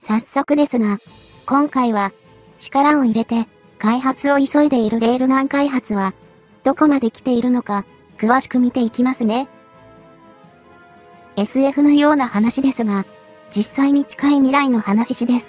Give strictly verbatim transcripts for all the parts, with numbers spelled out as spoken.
早速ですが、今回は力を入れて開発を急いでいるレールガン開発はどこまで来ているのか詳しく見ていきますね。エスエフ のような話ですが、実際に近い未来の話です。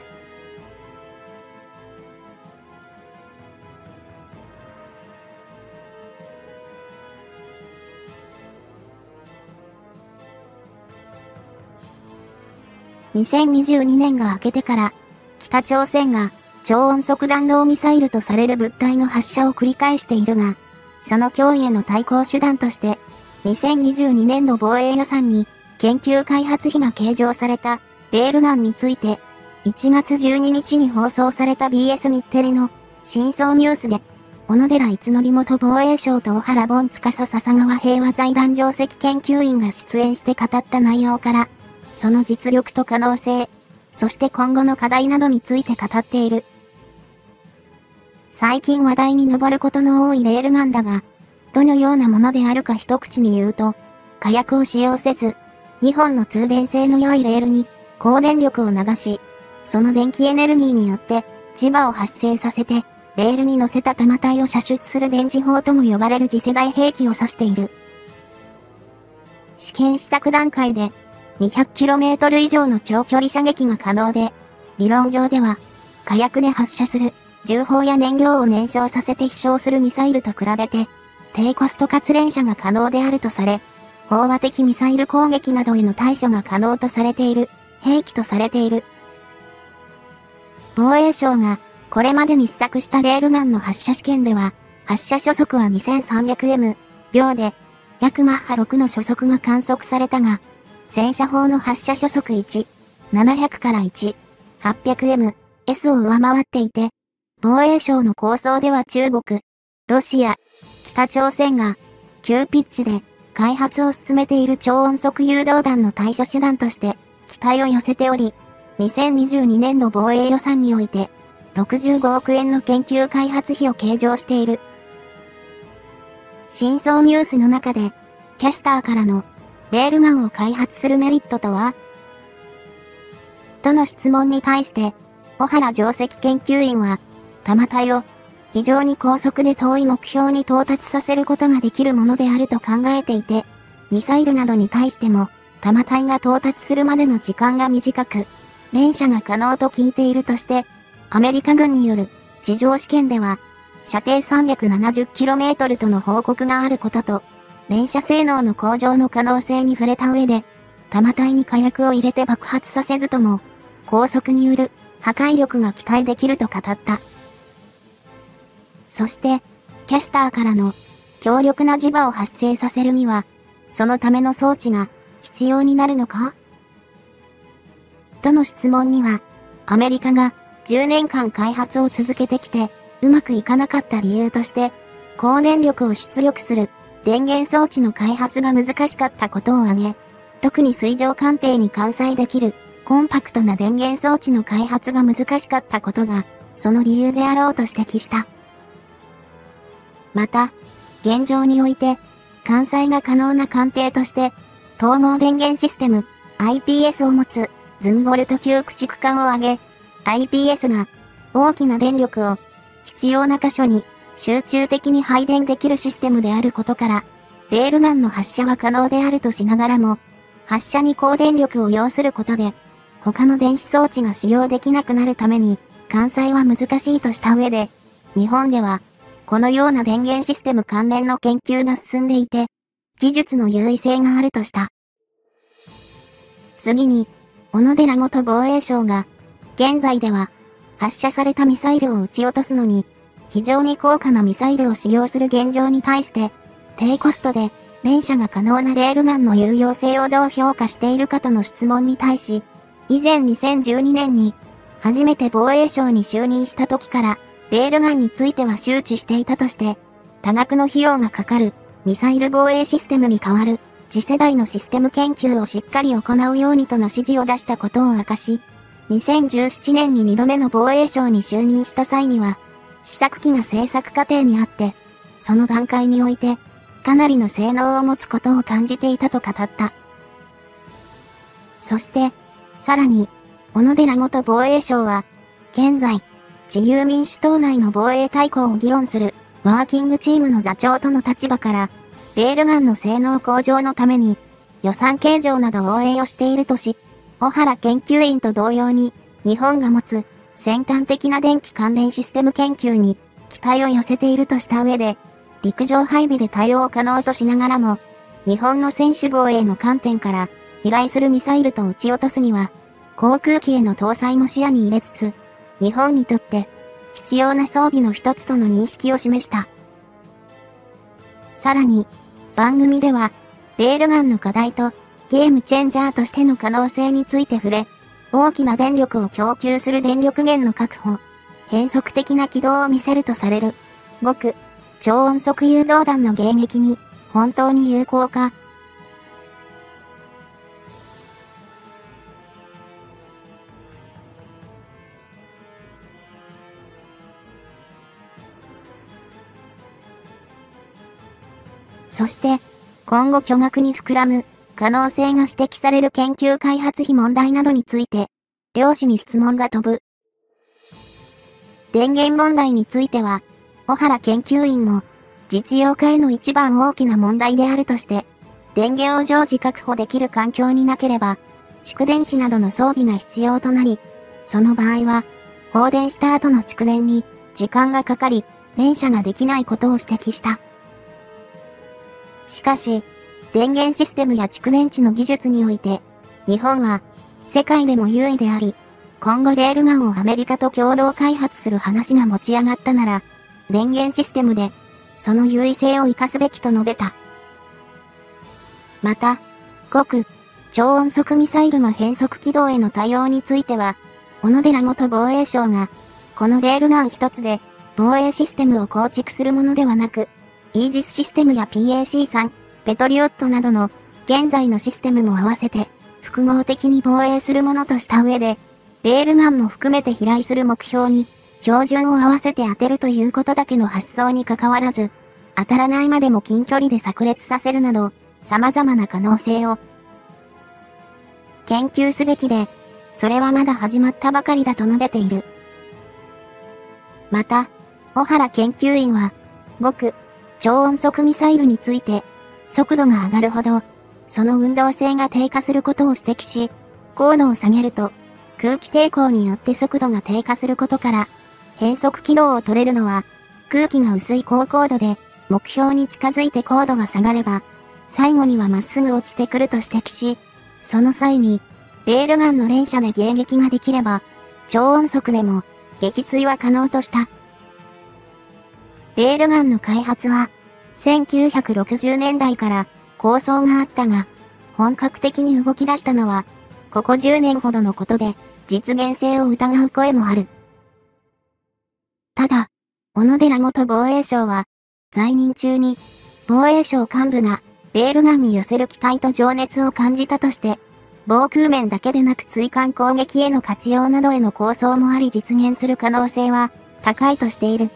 にせんにじゅうにねんが明けてから、北朝鮮が超音速弾道ミサイルとされる物体の発射を繰り返しているが、その脅威への対抗手段として、にせんにじゅうにねん度防衛予算に研究開発費が計上されたレールガンについて、いちがつじゅうににちに放送された ビーエス 日テレの深層ニュースで、小野寺逸則元防衛省と小原凡司笹川平和財団上席研究員が出演して語った内容から、その実力と可能性、そして今後の課題などについて語っている。最近話題に上ることの多いレールガンだが、どのようなものであるか一口に言うと、火薬を使用せず、にほんの通電性の良いレールに高電力を流し、その電気エネルギーによって磁場を発生させて、レールに乗せた弾体を射出する電磁砲とも呼ばれる次世代兵器を指している。試験試作段階で、にひゃくキロメートル 以上の長距離射撃が可能で、理論上では、火薬で発射する、銃砲や燃料を燃焼させて飛翔するミサイルと比べて、低コストかつ連射が可能であるとされ、飽和的ミサイル攻撃などへの対処が可能とされている、兵器とされている。防衛省が、これまでに試作したレールガンの発射試験では、発射初速は にせんさんびゃくエム 秒で、約マッハろくの初速が観測されたが、戦車砲の発射初速いち、ななひゃくからいち、はっぴゃくエムエス を上回っていて、防衛省の構想では中国、ロシア、北朝鮮が急ピッチで開発を進めている超音速誘導弾の対処手段として期待を寄せており、にせんにじゅうにねん度防衛予算においてろくじゅうごおくえんの研究開発費を計上している。深層ニュースの中で、キャスターからのレールガンを開発するメリットとは？との質問に対して、小原上席研究員は、弾体を非常に高速で遠い目標に到達させることができるものであると考えていて、ミサイルなどに対しても、弾体が到達するまでの時間が短く、連射が可能と聞いているとして、アメリカ軍による地上試験では、射程 さんびゃくななじゅっキロメートル との報告があることと、連射性能の向上の可能性に触れた上で、弾体に火薬を入れて爆発させずとも、高速による破壊力が期待できると語った。そして、キャスターからの強力な磁場を発生させるには、そのための装置が必要になるのか？との質問には、アメリカがじゅうねんかん開発を続けてきて、うまくいかなかった理由として、高電力を出力する電源装置の開発が難しかったことを挙げ、特に水上艦艇に艦載できるコンパクトな電源装置の開発が難しかったことが、その理由であろうと指摘した。また、現状において、艦載が可能な艦艇として、統合電源システム アイピーエス を持つズムボルト級駆逐艦を挙げ、アイピーエス が大きな電力を必要な箇所に集中的に配電できるシステムであることから、レールガンの発射は可能であるとしながらも、発射に高電力を要することで、他の電子装置が使用できなくなるために、艦載は難しいとした上で、日本では、このような電源システム関連の研究が進んでいて、技術の優位性があるとした。次に、小野寺元防衛省が、現在では、発射されたミサイルを撃ち落とすのに、非常に高価なミサイルを使用する現状に対して、低コストで連射が可能なレールガンの有用性をどう評価しているかとの質問に対し、以前にせんじゅうにねんに初めて防衛省に就任した時から、レールガンについては周知していたとして、多額の費用がかかるミサイル防衛システムに代わる次世代のシステム研究をしっかり行うようにとの指示を出したことを明かし、にせんじゅうななねんににどめの防衛省に就任した際には、試作機が製作過程にあって、その段階において、かなりの性能を持つことを感じていたと語った。そして、さらに、 小野寺元防衛相は、現在、自由民主党内の防衛大綱を議論するワーキングチームの座長との立場から、レールガンの性能向上のために予算計上など応援をしているとし、小原研究員と同様に、日本が持つ先端的な電気関連システム研究に期待を寄せているとした上で、陸上配備で対応可能としながらも、日本の専守防衛の観点から飛来するミサイルと撃ち落とすには、航空機への搭載も視野に入れつつ、日本にとって必要な装備の一つとの認識を示した。さらに、番組では、レールガンの課題とゲームチェンジャーとしての可能性について触れ、大きな電力を供給する電力源の確保、変則的な軌道を見せるとされる、極超音速誘導弾の迎撃に本当に有効か。そして、今後巨額に膨らむ可能性が指摘される研究開発費問題などについて、両氏に質問が飛ぶ。電源問題については、小原研究員も、実用化への一番大きな問題であるとして、電源を常時確保できる環境になければ、蓄電池などの装備が必要となり、その場合は、放電した後の蓄電に時間がかかり、連射ができないことを指摘した。しかし、電源システムや蓄電池の技術において、日本は世界でも優位であり、今後レールガンをアメリカと共同開発する話が持ち上がったなら、電源システムでその優位性を活かすべきと述べた。また、極超音速ミサイルの変則軌道への対応については、小野寺元防衛相が、このレールガン一つで防衛システムを構築するものではなく、イージスシステムや ピーエーシースリー、ペトリオットなどの現在のシステムも合わせて複合的に防衛するものとした上で、レールガンも含めて飛来する目標に標準を合わせて当てるということだけの発想に関わらず、当たらないまでも近距離で炸裂させるなど、様々な可能性を研究すべきで、それはまだ始まったばかりだと述べている。また、小原研究員は、極超音速ミサイルについて、速度が上がるほど、その運動性が低下することを指摘し、高度を下げると、空気抵抗によって速度が低下することから、変則軌道を取れるのは、空気が薄い高高度で、目標に近づいて高度が下がれば、最後にはまっすぐ落ちてくると指摘し、その際に、レールガンの連射で迎撃ができれば、超音速でも、撃墜は可能とした。レールガンの開発は、せんきゅうひゃくろくじゅうねんだいから構想があったが、本格的に動き出したのは、ここじゅうねんほどのことで、実現性を疑う声もある。ただ、小野寺元防衛相は、在任中に、防衛省幹部が、レールガンに寄せる期待と情熱を感じたとして、防空面だけでなく追艦攻撃への活用などへの構想もあり実現する可能性は、高いとしている。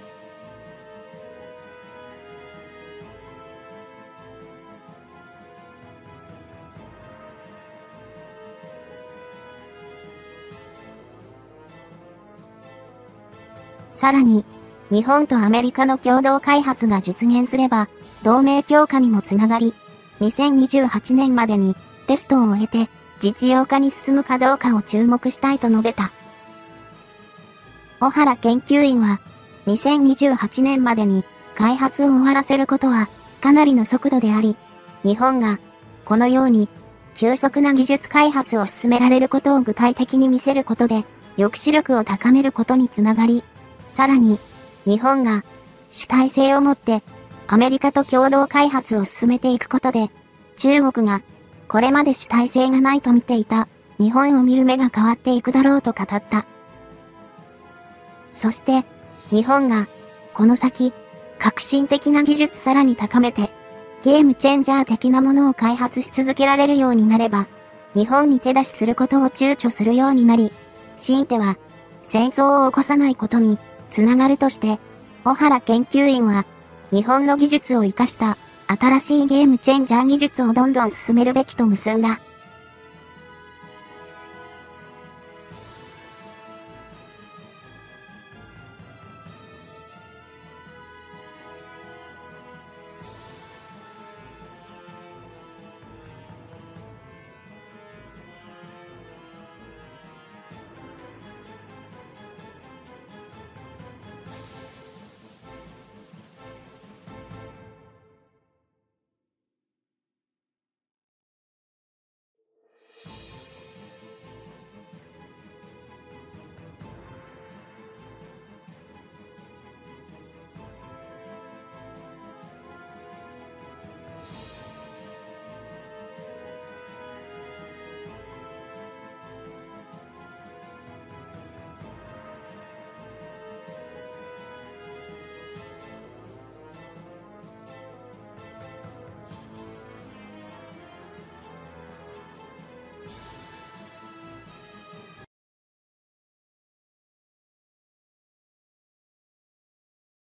さらに、日本とアメリカの共同開発が実現すれば、同盟強化にもつながり、にせんにじゅうはちねんまでにテストを終えて実用化に進むかどうかを注目したいと述べた。小原研究員は、にせんにじゅうはちねんまでに開発を終わらせることはかなりの速度であり、日本がこのように急速な技術開発を進められることを具体的に見せることで抑止力を高めることにつながり、さらに、日本が主体性を持ってアメリカと共同開発を進めていくことで、中国がこれまで主体性がないと見ていた日本を見る目が変わっていくだろうと語った。そして、日本がこの先、革新的な技術さらに高めて、ゲームチェンジャー的なものを開発し続けられるようになれば、日本に手出しすることを躊躇するようになり、強いては戦争を起こさないことに、つながるとして、小原研究員は、日本の技術を活かした新しいゲームチェンジャー技術をどんどん進めるべきと結んだ。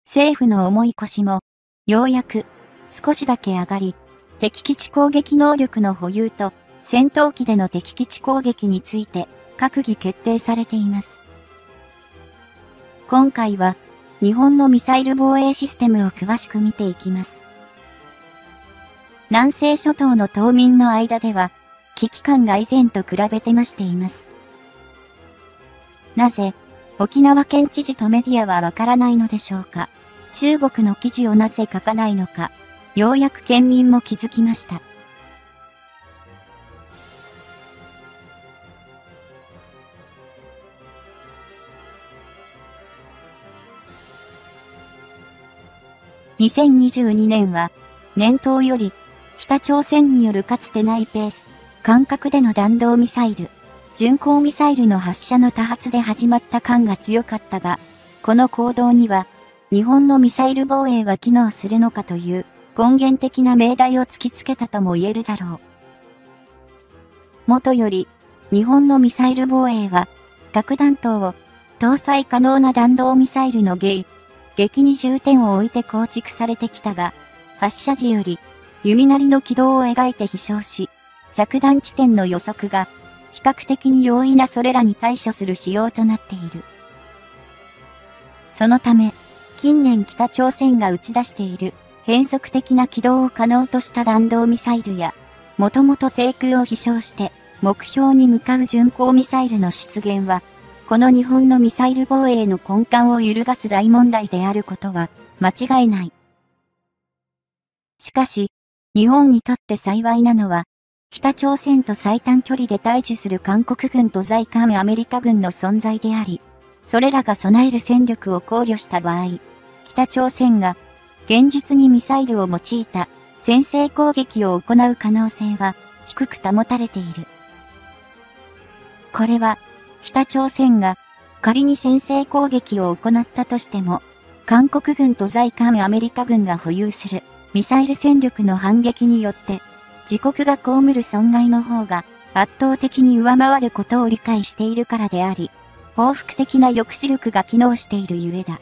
政府の重い腰も、ようやく、少しだけ上がり、敵基地攻撃能力の保有と、戦闘機での敵基地攻撃について、閣議決定されています。今回は、日本のミサイル防衛システムを詳しく見ていきます。南西諸島の島民の間では、危機感が以前と比べて増しています。なぜ、沖縄県知事とメディアはわからないのでしょうか。中国の記事をなぜ書かないのか、ようやく県民も気づきました。にせんにじゅうにねんは、年頭より、北朝鮮によるかつてないペース、間隔での弾道ミサイル、巡航ミサイルの発射の多発で始まった感が強かったが、この行動には、日本のミサイル防衛は機能するのかという根源的な命題を突きつけたとも言えるだろう。もとより、日本のミサイル防衛は、核弾頭を搭載可能な弾道ミサイルの迎撃に重点を置いて構築されてきたが、発射時より弓なりの軌道を描いて飛翔し、着弾地点の予測が比較的に容易なそれらに対処する仕様となっている。そのため、近年北朝鮮が打ち出している変則的な軌道を可能とした弾道ミサイルや、もともと低空を飛翔して目標に向かう巡航ミサイルの出現は、この日本のミサイル防衛の根幹を揺るがす大問題であることは間違いない。しかし、日本にとって幸いなのは、北朝鮮と最短距離で対峙する韓国軍と在韓アメリカ軍の存在であり、それらが備える戦力を考慮した場合、北朝鮮が現実にミサイルを用いた先制攻撃を行う可能性は低く保たれている。これは、北朝鮮が仮に先制攻撃を行ったとしても、韓国軍と在韓アメリカ軍が保有するミサイル戦力の反撃によって、自国が被る損害の方が圧倒的に上回ることを理解しているからであり、報復的な抑止力が機能しているゆえだ。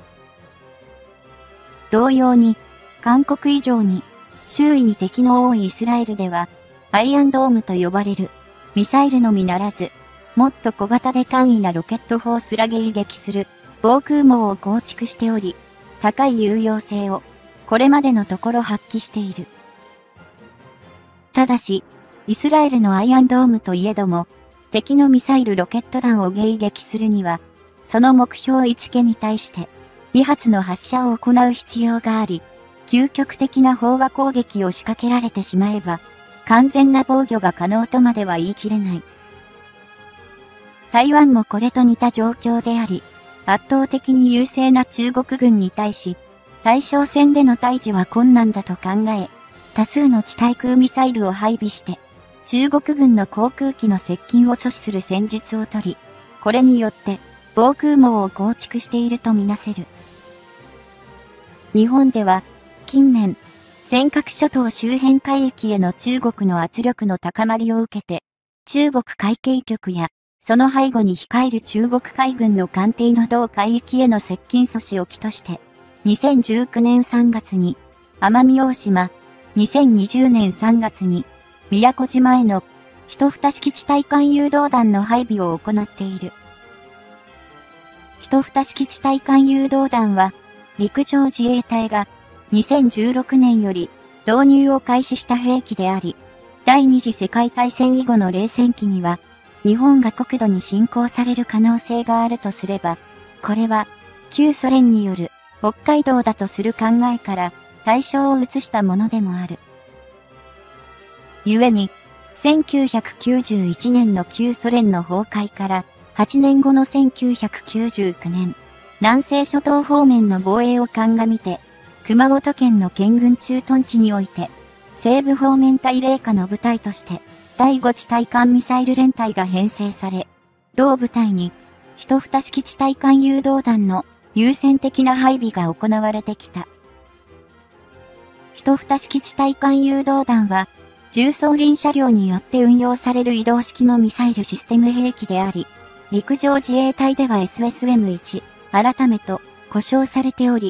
同様に、韓国以上に周囲に敵の多いイスラエルでは、アイアンドームと呼ばれるミサイルのみならず、もっと小型で簡易なロケット砲すら迎撃する防空網を構築しており、高い有用性をこれまでのところ発揮している。ただし、イスラエルのアイアンドームといえども、敵のミサイルロケット弾を迎撃するには、その目標いちけに対してに発の発射を行う必要があり、究極的な飽和攻撃を仕掛けられてしまえば、完全な防御が可能とまでは言い切れない。台湾もこれと似た状況であり、圧倒的に優勢な中国軍に対し、対象戦での対峙は困難だと考え、多数の地対空ミサイルを配備して、中国軍の航空機の接近を阻止する戦術を取り、これによって防空網を構築しているとみなせる。日本では、近年、尖閣諸島周辺海域への中国の圧力の高まりを受けて、中国海警局や、その背後に控える中国海軍の艦艇の同海域への接近阻止を期として、にせんじゅうきゅうねんさんがつに、奄美大島、にせんにじゅうねんさんがつに、宮古島への、一蓋式地対艦誘導弾の配備を行っている。一蓋式地対艦誘導弾は、陸上自衛隊が、にせんじゅうろくねんより、導入を開始した兵器であり、第二次世界大戦以後の冷戦期には、日本が国土に侵攻される可能性があるとすれば、これは、旧ソ連による北海道だとする考えから対象を移したものでもある。故に、せんきゅうひゃくきゅうじゅういちねんの旧ソ連の崩壊からはちねんごのせんきゅうひゃくきゅうじゅうきゅうねん、南西諸島方面の防衛を鑑みて、熊本県の県軍駐屯地において、西部方面対冷下の部隊として、だいご地対艦ミサイル連隊が編成され、同部隊に、一蓋式地対艦誘導弾の優先的な配備が行われてきた。一蓋式地対艦誘導弾は、重装輪車両によって運用される移動式のミサイルシステム兵器であり、陸上自衛隊では エスエスエムワン、改めと呼称されており、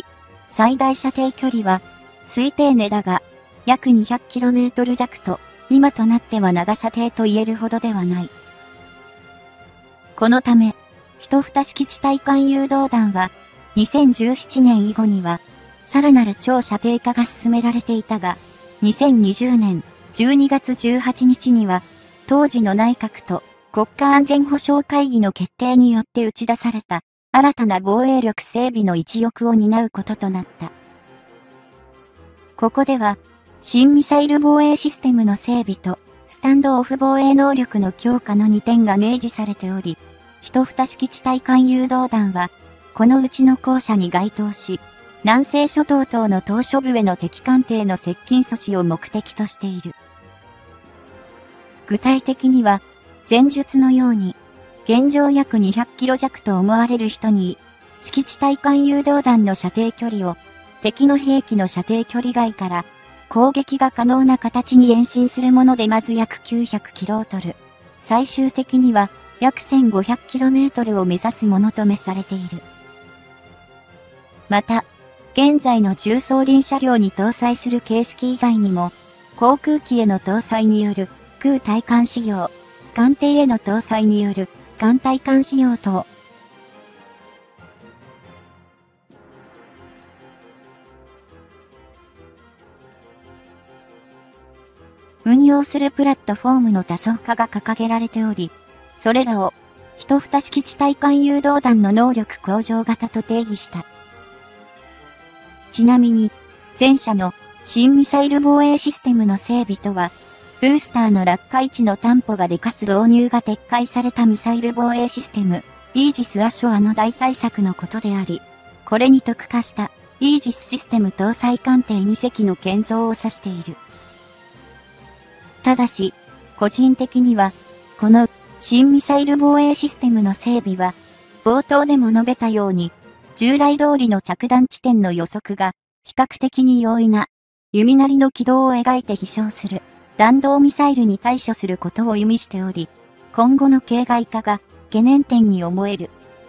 最大射程距離は、推定値だが、約 にひゃくキロメートル 弱と、今となっては長射程と言えるほどではない。このため、一蓋式地対艦誘導弾は、にせんじゅうななねん以後には、さらなる超射程化が進められていたが、にせんにじゅうねんじゅうにがつじゅうはちにちには、当時の内閣と国家安全保障会議の決定によって打ち出された、新たな防衛力整備の一翼を担うこととなった。ここでは、新ミサイル防衛システムの整備と、スタンドオフ防衛能力の強化のにてんが明示されており、一蓋式地対艦誘導弾は、このうちの後者に該当し、南西諸島等の島嶼部への敵艦艇の接近阻止を目的としている。具体的には、前述のように、現状約にひゃくキロ弱と思われる人に、式地対艦誘導弾の射程距離を、敵の兵器の射程距離外から、攻撃が可能な形に延伸するものでまず約きゅうひゃくキロメートル、最終的には約 せんごひゃくキロメートル を目指すものとめされている。また、現在の重装輪車両に搭載する形式以外にも、航空機への搭載による空対艦仕様、艦艇への搭載による艦対艦仕様等、運用するプラットフォームの多層化が掲げられており、それらを一蓋式地対艦誘導弾の能力向上型と定義した。ちなみに、前者の新ミサイル防衛システムの整備とは、ブースターの落下位置の担保がでかす導入が撤回されたミサイル防衛システム、イージス・アショアの代替策のことであり、これに特化したイージスシステム搭載艦艇に隻の建造を指している。ただし、個人的には、この新ミサイル防衛システムの整備は、冒頭でも述べたように、従来通りの着弾地点の予測が比較的に容易な弓なりの軌道を描いて飛翔する弾道ミサイルに対処することを意味しており、今後の形骸化が懸念点に思える。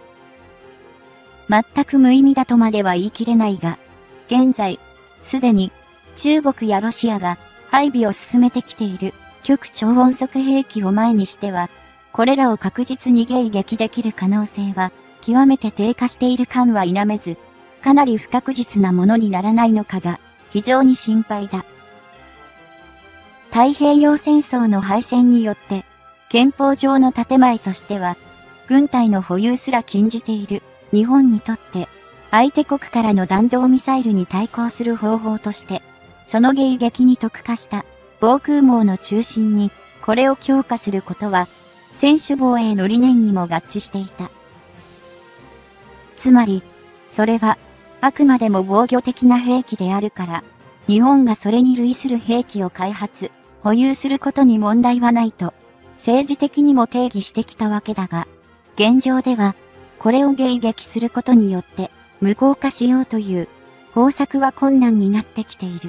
全く無意味だとまでは言い切れないが、現在、すでに中国やロシアが配備を進めてきている極超音速兵器を前にしては、これらを確実に迎撃できる可能性は極めて低下している感は否めず、かなり不確実なものにならないのかが非常に心配だ。太平洋戦争の敗戦によって憲法上の建前としては軍隊の保有すら禁じている日本にとって相手国からの弾道ミサイルに対抗する方法としてその迎撃に特化した防空網の中心にこれを強化することは専守防衛の理念にも合致していた。つまり、それは、あくまでも防御的な兵器であるから、日本がそれに類する兵器を開発、保有することに問題はないと、政治的にも定義してきたわけだが、現状では、これを迎撃することによって、無効化しようという、方策は困難になってきている。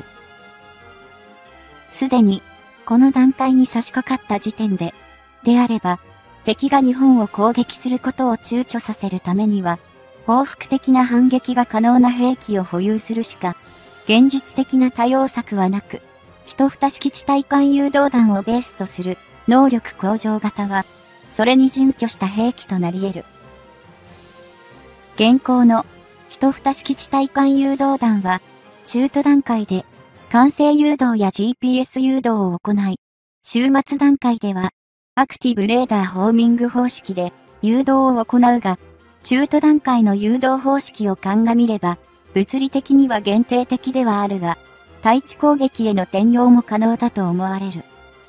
すでに、この段階に差し掛かった時点で、であれば、敵が日本を攻撃することを躊躇させるためには、報復的な反撃が可能な兵器を保有するしか、現実的な対応策はなく、一蓋式地対艦誘導弾をベースとする能力向上型は、それに準拠した兵器となり得る。現行の一蓋式地対艦誘導弾は、中途段階で管制誘導や ジーピーエス 誘導を行い、終末段階では、アクティブレーダーホーミング方式で誘導を行うが、中途段階の誘導方式を鑑みれば、物理的には限定的ではあるが、対地攻撃への転用も可能だと思われる。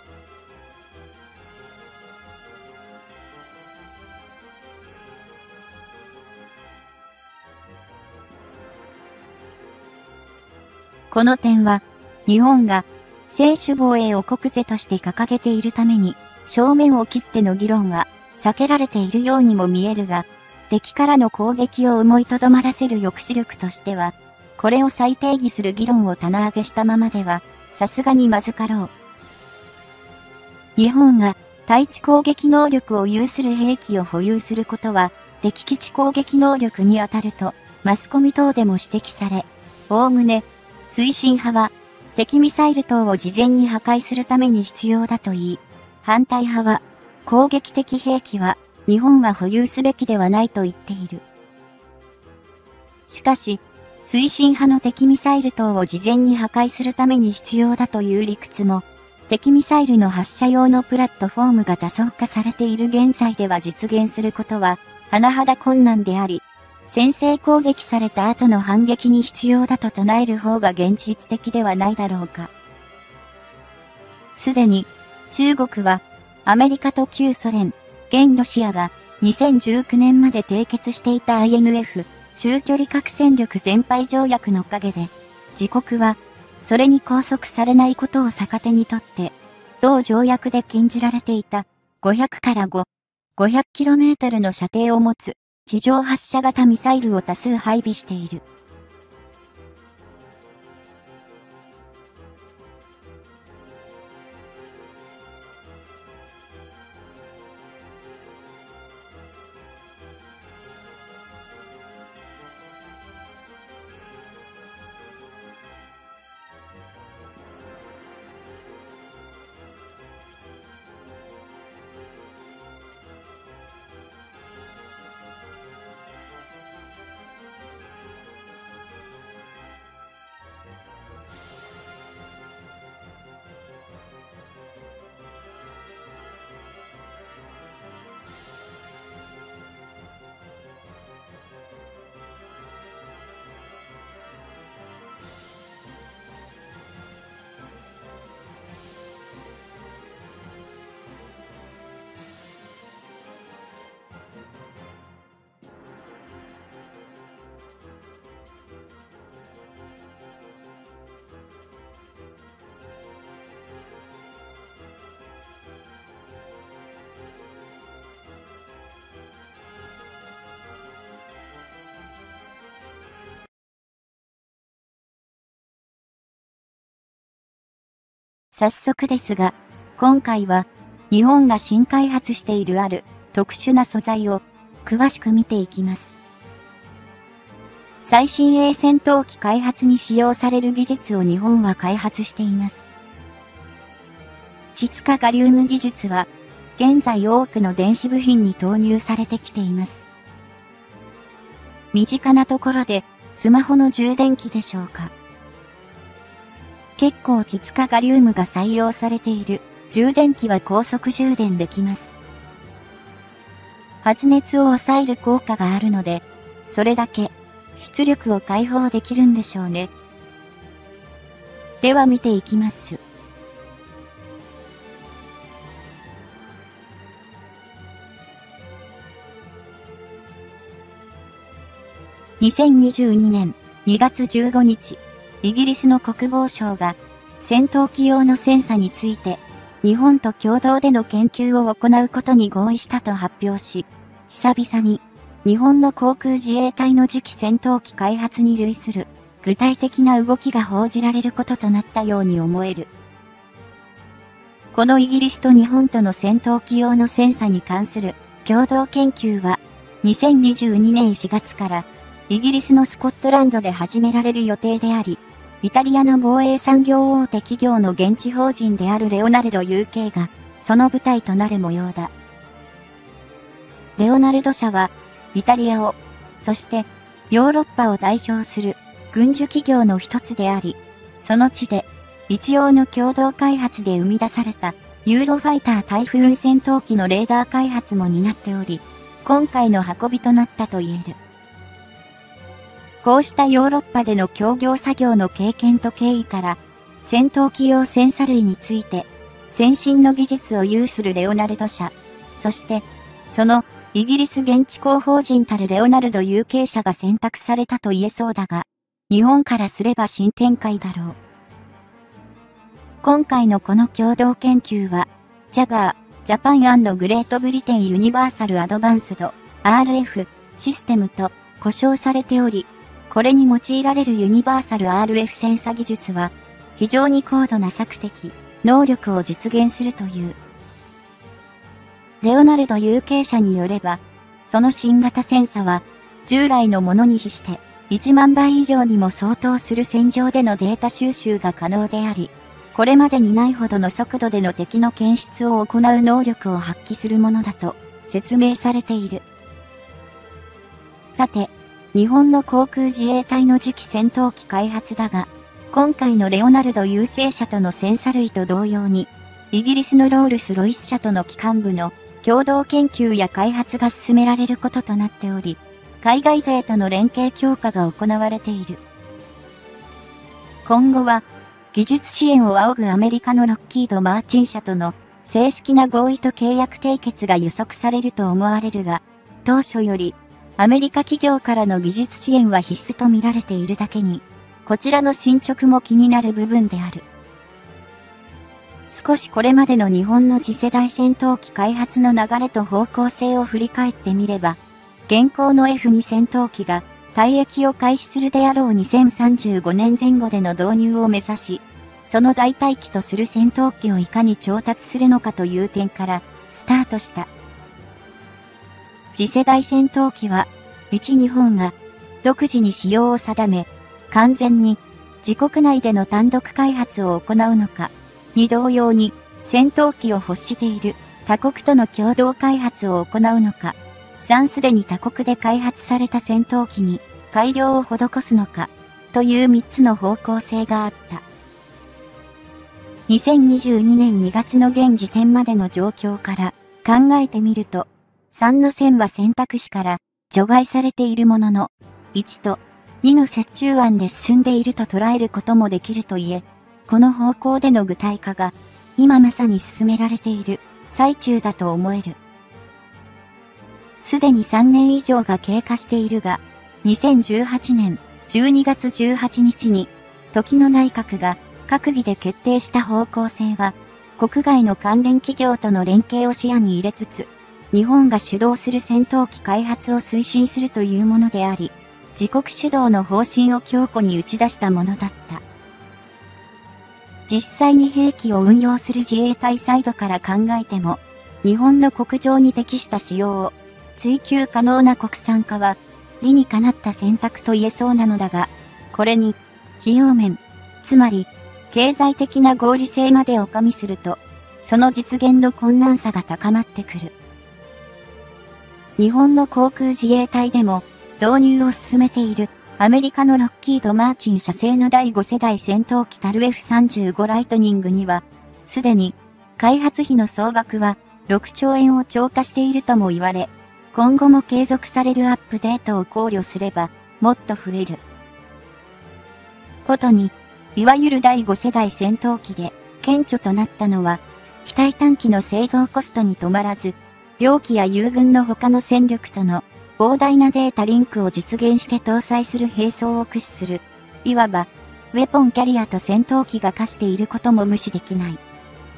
この点は、日本が専守防衛を国是として掲げているために、正面を切っての議論は避けられているようにも見えるが、敵からの攻撃を思いとどまらせる抑止力としては、これを再定義する議論を棚上げしたままでは、さすがにまずかろう。日本が対地攻撃能力を有する兵器を保有することは、敵基地攻撃能力に当たると、マスコミ等でも指摘され、 おおむね、推進派は、敵ミサイル等を事前に破壊するために必要だと言い、反対派は、攻撃的兵器は、日本は保有すべきではないと言っている。しかし、推進派の敵ミサイル等を事前に破壊するために必要だという理屈も、敵ミサイルの発射用のプラットフォームが多層化されている現在では実現することは、甚だ困難であり、先制攻撃された後の反撃に必要だと唱える方が現実的ではないだろうか。すでに、中国は、アメリカと旧ソ連、現ロシアがにせんじゅうきゅうねんまで締結していた アイエヌエフ、中距離核戦力全廃条約の陰で、自国は、それに拘束されないことを逆手にとって、同条約で禁じられていたごひゃくからご、ごひゃくキロメートルの射程を持つ地上発射型ミサイルを多数配備している。早速ですが、今回は日本が新開発しているある特殊な素材を詳しく見ていきます。最新鋭戦闘機開発に使用される技術を日本は開発しています。窒化ガリウム技術は現在多くの電子部品に投入されてきています。身近なところでスマホの充電器でしょうか。結構窒化ガリウムが採用されている充電器は高速充電できます。発熱を抑える効果があるので、それだけ出力を解放できるんでしょうね。では見ていきます。にせんにじゅうにねんにがつじゅうごにち、イギリスの国防省が戦闘機用の戦車について日本と共同での研究を行うことに合意したと発表し、久々に日本の航空自衛隊の次期戦闘機開発に類する具体的な動きが報じられることとなったように思える。このイギリスと日本との戦闘機用の戦車に関する共同研究はにせんにじゅうにねんしがつからイギリスのスコットランドで始められる予定であり、イタリアの防衛産業大手企業の現地法人であるレオナルド ユーケー がその舞台となる模様だ。レオナルド社はイタリアを、そしてヨーロッパを代表する軍需企業の一つであり、その地で一応の共同開発で生み出されたユーロファイター対空戦闘機のレーダー開発も担っており、今回の運びとなったと言える。こうしたヨーロッパでの協業作業の経験と経緯から、戦闘機用戦車類について、先進の技術を有するレオナルド社、そして、そのイギリス現地広報人たるレオナルド ユーケー 社が選択されたと言えそうだが、日本からすれば新展開だろう。今回のこの共同研究は、ジャガー、ジャパン&グレートブリテンユニバーサルアドバンスド アールエフ システムと呼称されており、これに用いられるユニバーサル アールエフ 戦車技術は、非常に高度な索敵、能力を実現するという。レオナルド ユーケー 社によれば、その新型戦車は、従来のものに比して、 いちまんばい以上にも相当する戦場でのデータ収集が可能であり、これまでにないほどの速度での敵の検出を行う能力を発揮するものだと説明されている。さて、日本の航空自衛隊の次期戦闘機開発だが、今回のレオナルド有兵社との戦車類と同様に、イギリスのロールス・ロイス社との機関部の共同研究や開発が進められることとなっており、海外勢との連携強化が行われている。今後は、技術支援を仰ぐアメリカのロッキード・マーチン社との正式な合意と契約締結が予測されると思われるが、当初よりアメリカ企業からの技術支援は必須と見られているだけに、こちらの進捗も気になる部分である。少しこれまでの日本の次世代戦闘機開発の流れと方向性を振り返ってみれば、現行の エフツー 戦闘機が退役を開始するであろうにせんさんじゅうごねんぜん後での導入を目指し、その代替機とする戦闘機をいかに調達するのかという点からスタートした。次世代戦闘機は、いち日本が独自に仕様を定め、完全に自国内での単独開発を行うのか、に同様に戦闘機を欲している他国との共同開発を行うのか、さんすでに他国で開発された戦闘機に改良を施すのか、というみっつの方向性があった。にせんにじゅうにねんにがつの現時点までの状況から考えてみると、さんの線は選択肢から除外されているものの、いちとにの折衷案で進んでいると捉えることもできるといえ、この方向での具体化が今まさに進められている最中だと思える。すでにさんねん以上が経過しているが、にせんじゅうはちねんじゅうにがつじゅうはちにちに時の内閣が閣議で決定した方向性は、国外の関連企業との連携を視野に入れつつ、日本が主導する戦闘機開発を推進するというものであり、自国主導の方針を強固に打ち出したものだった。実際に兵器を運用する自衛隊サイドから考えても、日本の国情に適した使用を追求可能な国産化は、理にかなった選択と言えそうなのだが、これに、費用面、つまり、経済的な合理性までを加味すると、その実現の困難さが高まってくる。日本の航空自衛隊でも導入を進めているアメリカのロッキード・マーチン社製のだいご世代戦闘機タル エフさんじゅうご ライトニングには、すでに開発費の総額はろくちょうえんを超過しているとも言われ、今後も継続されるアップデートを考慮すればもっと増える。ことに、いわゆるだいご世代戦闘機で顕著となったのは、機体単機の製造コストに止まらず、両機や友軍の他の戦力との膨大なデータリンクを実現して搭載する兵装を駆使する、いわば、ウェポンキャリアと戦闘機が課していることも無視できない。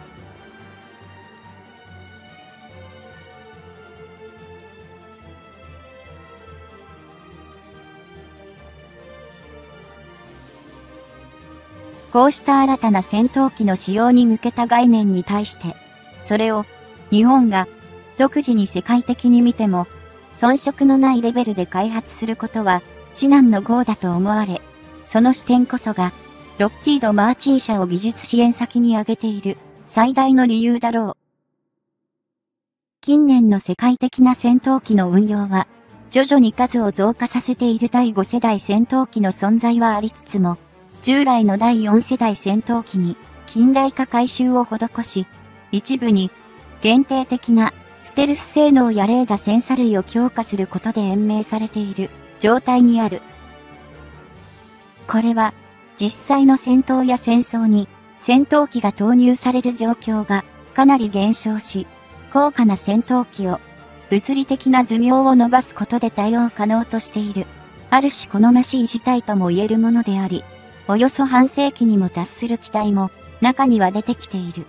こうした新たな戦闘機の使用に向けた概念に対して、それを日本が独自に世界的に見ても遜色のないレベルで開発することは至難の業だと思われ、その視点こそがロッキード・マーチン社を技術支援先に挙げている最大の理由だろう。近年の世界的な戦闘機の運用は徐々に数を増加させているだいご世代戦闘機の存在はありつつも、従来のだいよん世代戦闘機に近代化改修を施し、一部に限定的なステルス性能やレーダ戦車類を強化することで延命されている状態にある。これは実際の戦闘や戦争に戦闘機が投入される状況がかなり減少し、高価な戦闘機を物理的な寿命を伸ばすことで対応可能としている、ある種好ましい事態とも言えるものであり、およそ半世紀にも達する機体も中には出てきている。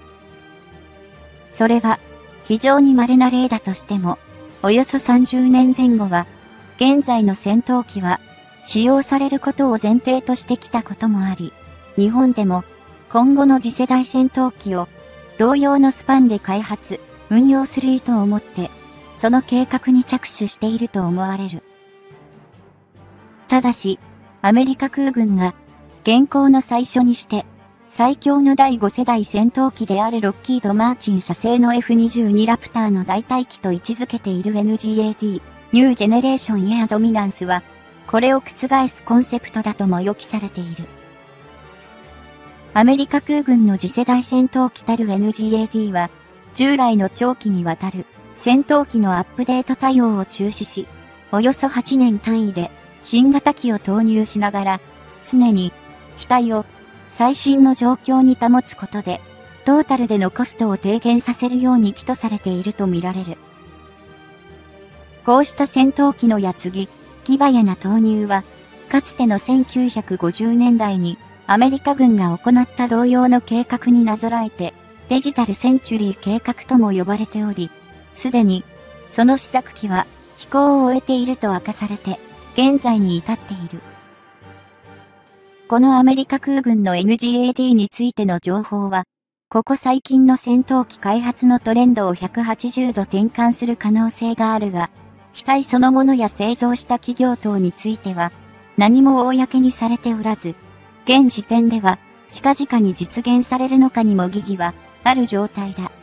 それは非常に稀な例だとしても、およそさんじゅうねんぜん後は、現在の戦闘機は使用されることを前提としてきたこともあり、日本でも今後の次世代戦闘機を同様のスパンで開発、運用する意図を持って、その計画に着手していると思われる。 ただし、アメリカ空軍が、現行の最初にして、最強のだいご世代戦闘機であるロッキード・マーチン社製の エフにじゅうに ラプターの代替機と位置づけている エヌジーエーティー、ニュージェネレーションエアドミナンスは、これを覆すコンセプトだとも予期されている。アメリカ空軍の次世代戦闘機たる エヌジーエーティー は、従来の長期にわたる戦闘機のアップデート対応を中止し、およそはちねん単位で新型機を投入しながら、常に機体を最新の状況に保つことで、トータルでのコストを低減させるように企図されているとみられる。こうした戦闘機の矢継ぎ、機早な投入は、かつてのせんきゅうひゃくごじゅうねんだいにアメリカ軍が行った同様の計画になぞらえて、デジタルセンチュリー計画とも呼ばれており、すでに、その試作機は飛行を終えていると明かされて、現在に至っている。このアメリカ空軍の エヌジーエーティー についての情報は、ここ最近の戦闘機開発のトレンドをひゃくはちじゅうど転換する可能性があるが、機体そのものや製造した企業等については、何も公にされておらず、現時点では、近々に実現されるのかにも疑義はある状態だ。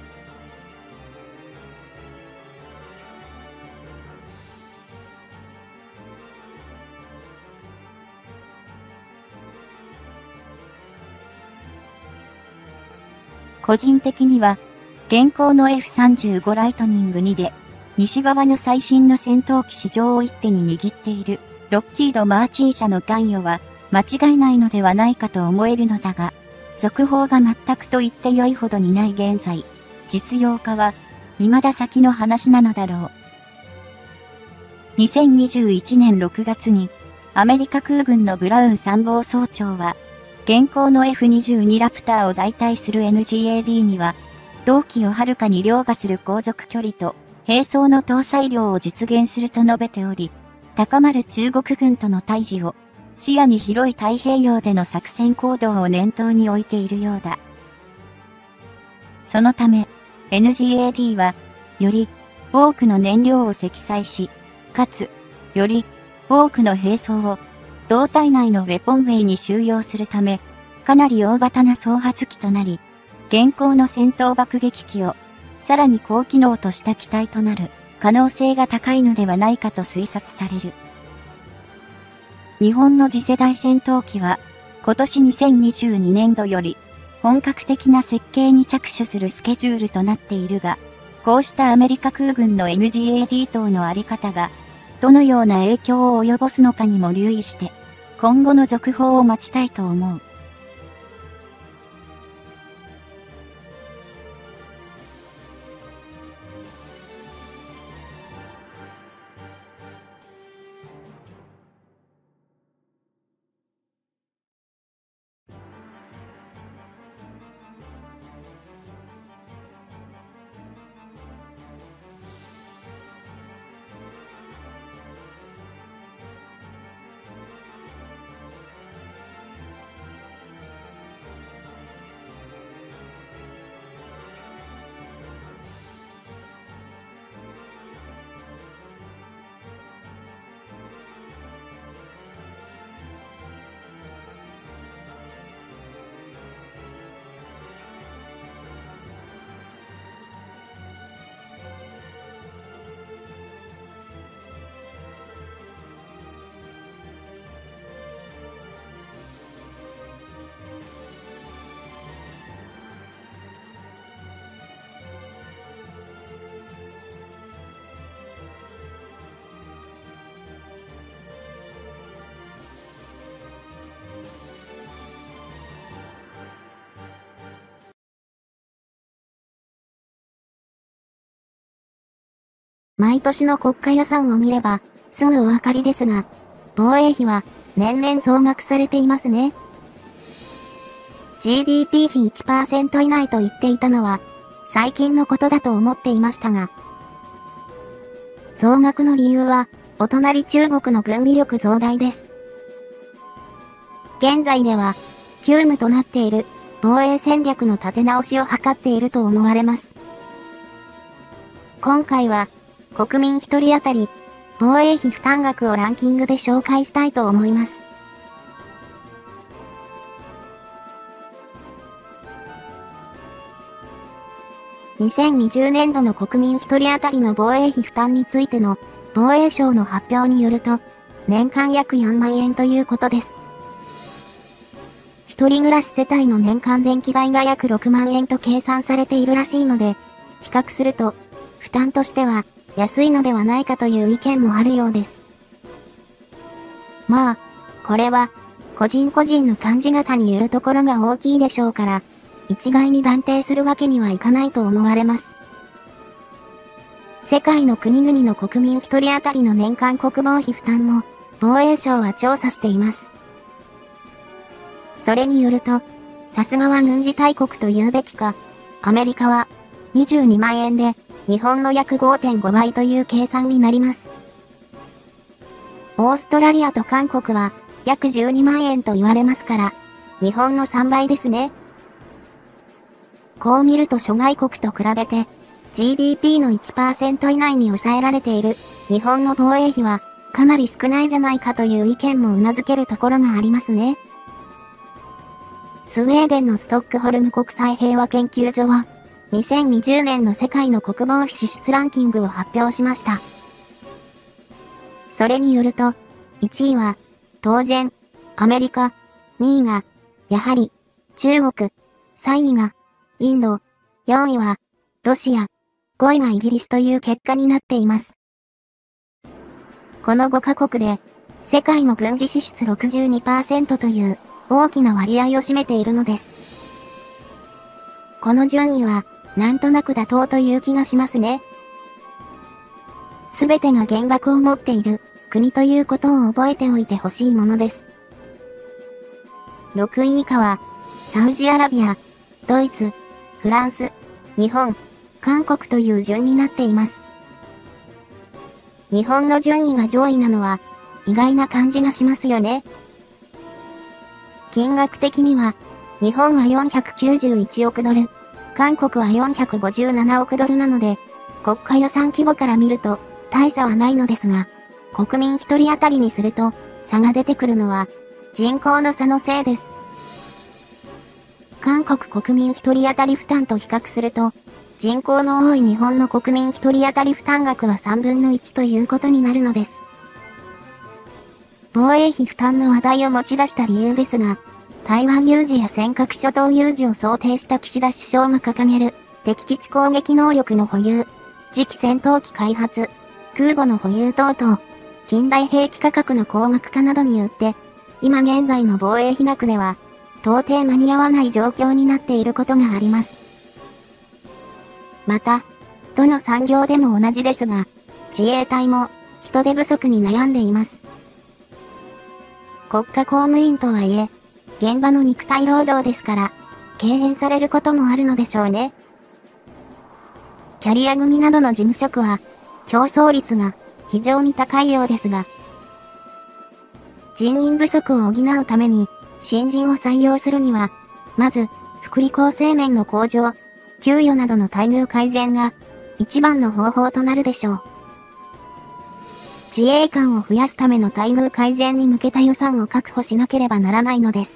個人的には、現行の エフさんじゅうご ライトニングにで、西側の最新の戦闘機市場を一手に握っている、ロッキード・マーチン社の関与は、間違いないのではないかと思えるのだが、続報が全くと言って良いほどにない現在、実用化は、未だ先の話なのだろう。にせんにじゅういちねんろくがつに、アメリカ空軍のブラウン参謀総長は、現行の エフにじゅうに ラプターを代替する エヌジーエーディー には、同機をはるかに凌駕する航続距離と、兵装の搭載量を実現すると述べており、高まる中国軍との対峙を、視野に広い太平洋での作戦行動を念頭に置いているようだ。そのため、エヌジーエーディー は、より多くの燃料を積載し、かつ、より多くの兵装を胴体内のウェポンウェイに収容するため、かなり大型な総発機となり、現行の戦闘爆撃機をさらに高機能とした機体となる可能性が高いのではないかと推察される。日本の次世代戦闘機は、今年にせんにじゅうにねんどより本格的な設計に着手するスケジュールとなっているが、こうしたアメリカ空軍の エヌジーエーディー 等のあり方が、どのような影響を及ぼすのかにも留意して、今後の続報を待ちたいと思う。 毎年の国家予算を見れば、すぐお分かりですが、防衛費は年々増額されていますね。ジーディーピー 比 いちパーセント 以内と言っていたのは、最近のことだと思っていましたが、増額の理由は、お隣中国の軍備力増大です。現在では、急務となっている防衛戦略の立て直しを図っていると思われます。今回は、国民一人当たり、 防衛費負担額をランキングで紹介したいと思います。にせんにじゅうねんどの国民ひとり当たりの防衛費負担についての防衛省の発表によると、年間約よんまんえんということです。一人暮らし世帯の年間電気代が約ろくまんえんと計算されているらしいので、比較すると、負担としては安いのではないかという意見もあるようです。まあ、これは、個人個人の感じ方によるところが大きいでしょうから、一概に断定するわけにはいかないと思われます。世界の国々の国民一人当たりの年間国防費負担も、防衛省は調査しています。それによると、さすがは軍事大国と言うべきか、アメリカはにじゅうにまんえんで、日本の約 ごてんごばいという計算になります。オーストラリアと韓国は約じゅうにまんえんと言われますから、日本のさんばいですね。こう見ると諸外国と比べて ジーディーピー の いちパーセント 以内に抑えられている日本の防衛費はかなり少ないじゃないかという意見も頷けるところがありますね。スウェーデンのストックホルム国際平和研究所はにせんにじゅうねんの世界の国防費支出ランキングを発表しました。それによると、いちいは当然アメリカ、にいがやはり中国、さんいがインド、よんいはロシア、ごいがイギリスという結果になっています。このごカ国で世界の軍事支出 ろくじゅうにパーセント という大きな割合を占めているのです。この順位はなんとなく妥当という気がしますね。すべてが原爆を持っている国ということを覚えておいてほしいものです。ろくい以下はサウジアラビア、ドイツ、フランス、日本、韓国という順になっています。日本の順位が上位なのは意外な感じがしますよね。金額的には日本はよんひゃくきゅうじゅういちおくドル、韓国はよんひゃくごじゅうななおくドルなので、国家予算規模から見ると大差はないのですが、国民一人当たりにすると差が出てくるのは人口の差のせいです。韓国国民一人当たり負担と比較すると、人口の多い日本の国民一人当たり負担額はさんぶんのいちということになるのです。防衛費負担の話題を持ち出した理由ですが、台湾有事や尖閣諸島有事を想定した岸田首相が掲げる敵基地攻撃能力の保有、次期戦闘機開発、空母の保有等々、近代兵器価格の高額化などによって、今現在の防衛費額では、到底間に合わない状況になっていることがあります。また、どの産業でも同じですが、自衛隊も人手不足に悩んでいます。国家公務員とはいえ、現場の肉体労働ですから、敬遠されることもあるのでしょうね。キャリア組などの事務職は、競争率が非常に高いようですが、人員不足を補うために、新人を採用するには、まず、福利厚生面の向上、給与などの待遇改善が一番の方法となるでしょう。自衛官を増やすための待遇改善に向けた予算を確保しなければならないのです。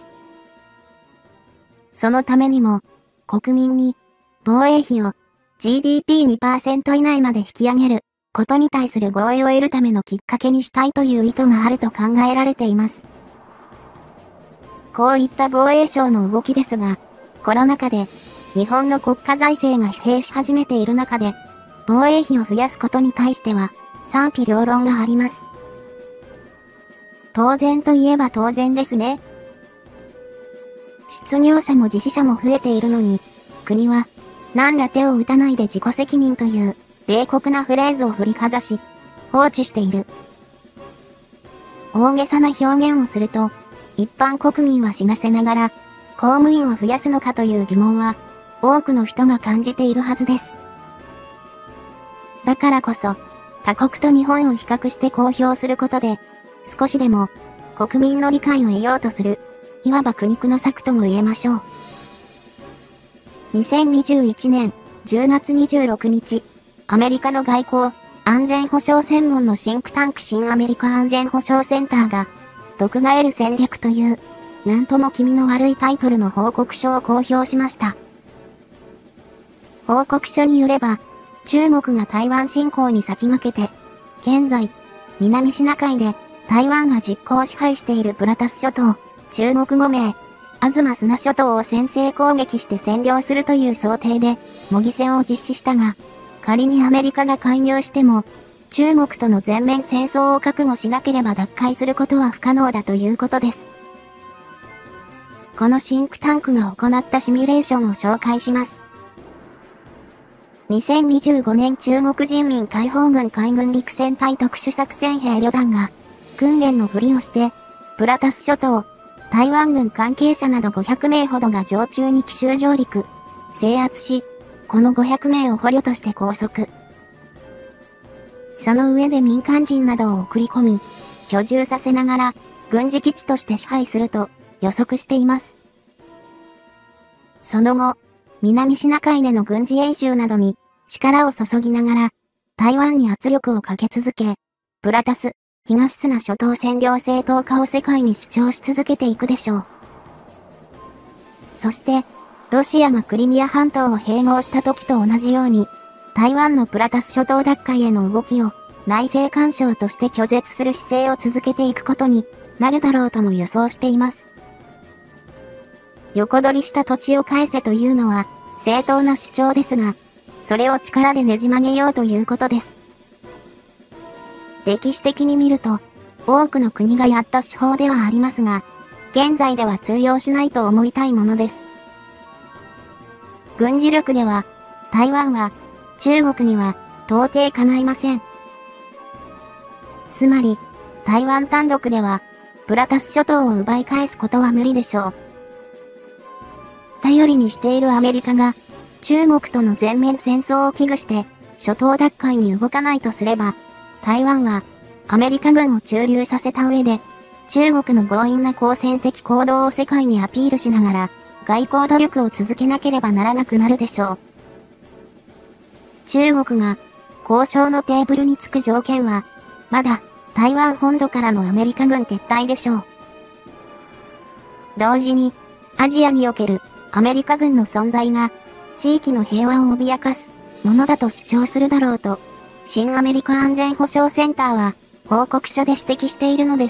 そのためにも、国民に防衛費を ジーディーピーにパーセント 以内まで引き上げることに対する合意を得るためのきっかけにしたいという意図があると考えられています。こういった防衛省の動きですが、コロナ禍で日本の国家財政が疲弊し始めている中で、防衛費を増やすことに対しては賛否両論があります。当然といえば当然ですね。失業者も自死者も増えているのに、国は何ら手を打たないで自己責任という冷酷なフレーズを振りかざし、放置している。大げさな表現をすると、一般国民は死なせながら、公務員を増やすのかという疑問は、多くの人が感じているはずです。だからこそ、他国と日本を比較して公表することで、少しでも国民の理解を得ようとする、いわば苦肉の策とも言えましょう。にせんにじゅういちねんじゅうがつにじゅうろくにち、アメリカの外交、 安全保障専門のシンクタンク新アメリカ安全保障センターが、毒ガエル戦略という、なんとも気味の悪いタイトルの報告書を公表しました。報告書によれば、中国が台湾侵攻に先駆けて、現在、南シナ海で台湾が実効支配しているプラタス諸島、中国語名、東砂諸島を先制攻撃して占領するという想定で模擬戦を実施したが、仮にアメリカが介入しても、中国との全面戦争を覚悟しなければ奪回することは不可能だということです。このシンクタンクが行ったシミュレーションを紹介します。にせんにじゅうごねん中国人民解放軍海軍陸戦隊特殊作戦兵旅団が訓練のふりをしてプラタス諸島、台湾軍関係者などごひゃくめいほどが常駐に奇襲上陸、制圧し、このごひゃくめいを捕虜として拘束。その上で民間人などを送り込み、居住させながら軍事基地として支配すると予測しています。その後、南シナ海での軍事演習などに力を注ぎながら、台湾に圧力をかけ続け、プラタス、東砂諸島占領正当化を世界に主張し続けていくでしょう。そして、ロシアがクリミア半島を併合した時と同じように、台湾のプラタス諸島奪回への動きを内政干渉として拒絶する姿勢を続けていくことになるだろうとも予想しています。横取りした土地を返せというのは正当な主張ですが、それを力でねじ曲げようということです。歴史的に見ると、多くの国がやった手法ではありますが、現在では通用しないと思いたいものです。軍事力では、台湾は、中国には到底かないません。つまり、台湾単独では、プラタス諸島を奪い返すことは無理でしょう。頼りにしているアメリカが、中国との全面戦争を危惧して、諸島奪回に動かないとすれば、台湾は、アメリカ軍を駐留させた上で、中国の強引な好戦的行動を世界にアピールしながら、外交努力を続けなければならなくなるでしょう。中国が、交渉のテーブルにつく条件は、まだ、台湾本土からのアメリカ軍撤退でしょう。同時に、アジアにおけるアメリカ軍の存在が、地域の平和を脅かすものだと主張するだろうと、新アメリカ安全保障センターは、報告書で指摘しているのです。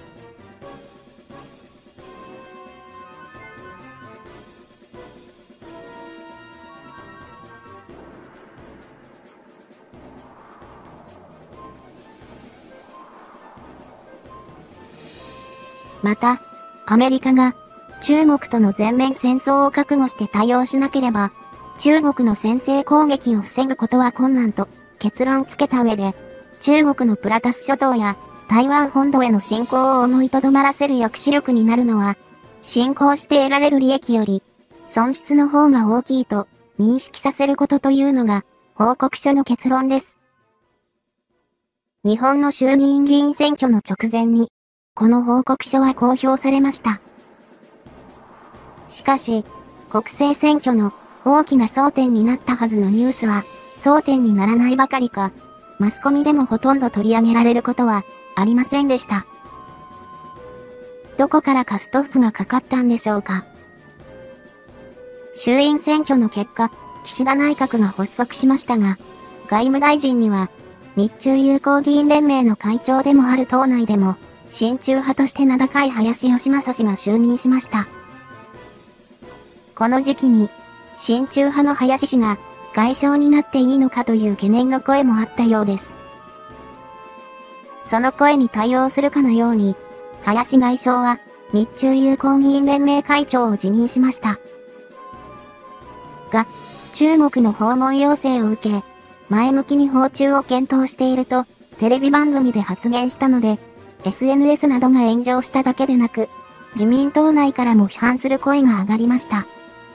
また、アメリカが中国との全面戦争を覚悟して対応しなければ、中国の先制攻撃を防ぐことは困難と結論付けた上で、中国のプラタス諸島や台湾本土への侵攻を思いとどまらせる抑止力になるのは、侵攻して得られる利益より損失の方が大きいと認識させることというのが報告書の結論です。日本の衆議院議員選挙の直前に、この報告書は公表されました。しかし、国政選挙の大きな争点になったはずのニュースは、争点にならないばかりか、マスコミでもほとんど取り上げられることはありませんでした。どこからかストップがかかったんでしょうか。衆院選挙の結果、岸田内閣が発足しましたが、外務大臣には、日中友好議員連盟の会長でもある党内でも、親中派として名高い林芳正氏が就任しました。この時期に、親中派の林氏が外相になっていいのかという懸念の声もあったようです。その声に対応するかのように、林外相は日中友好議員連盟会長を辞任しました。が、中国の訪問要請を受け、前向きに訪中を検討していると、テレビ番組で発言したので、エスエヌエス などが炎上しただけでなく、自民党内からも批判する声が上がりました。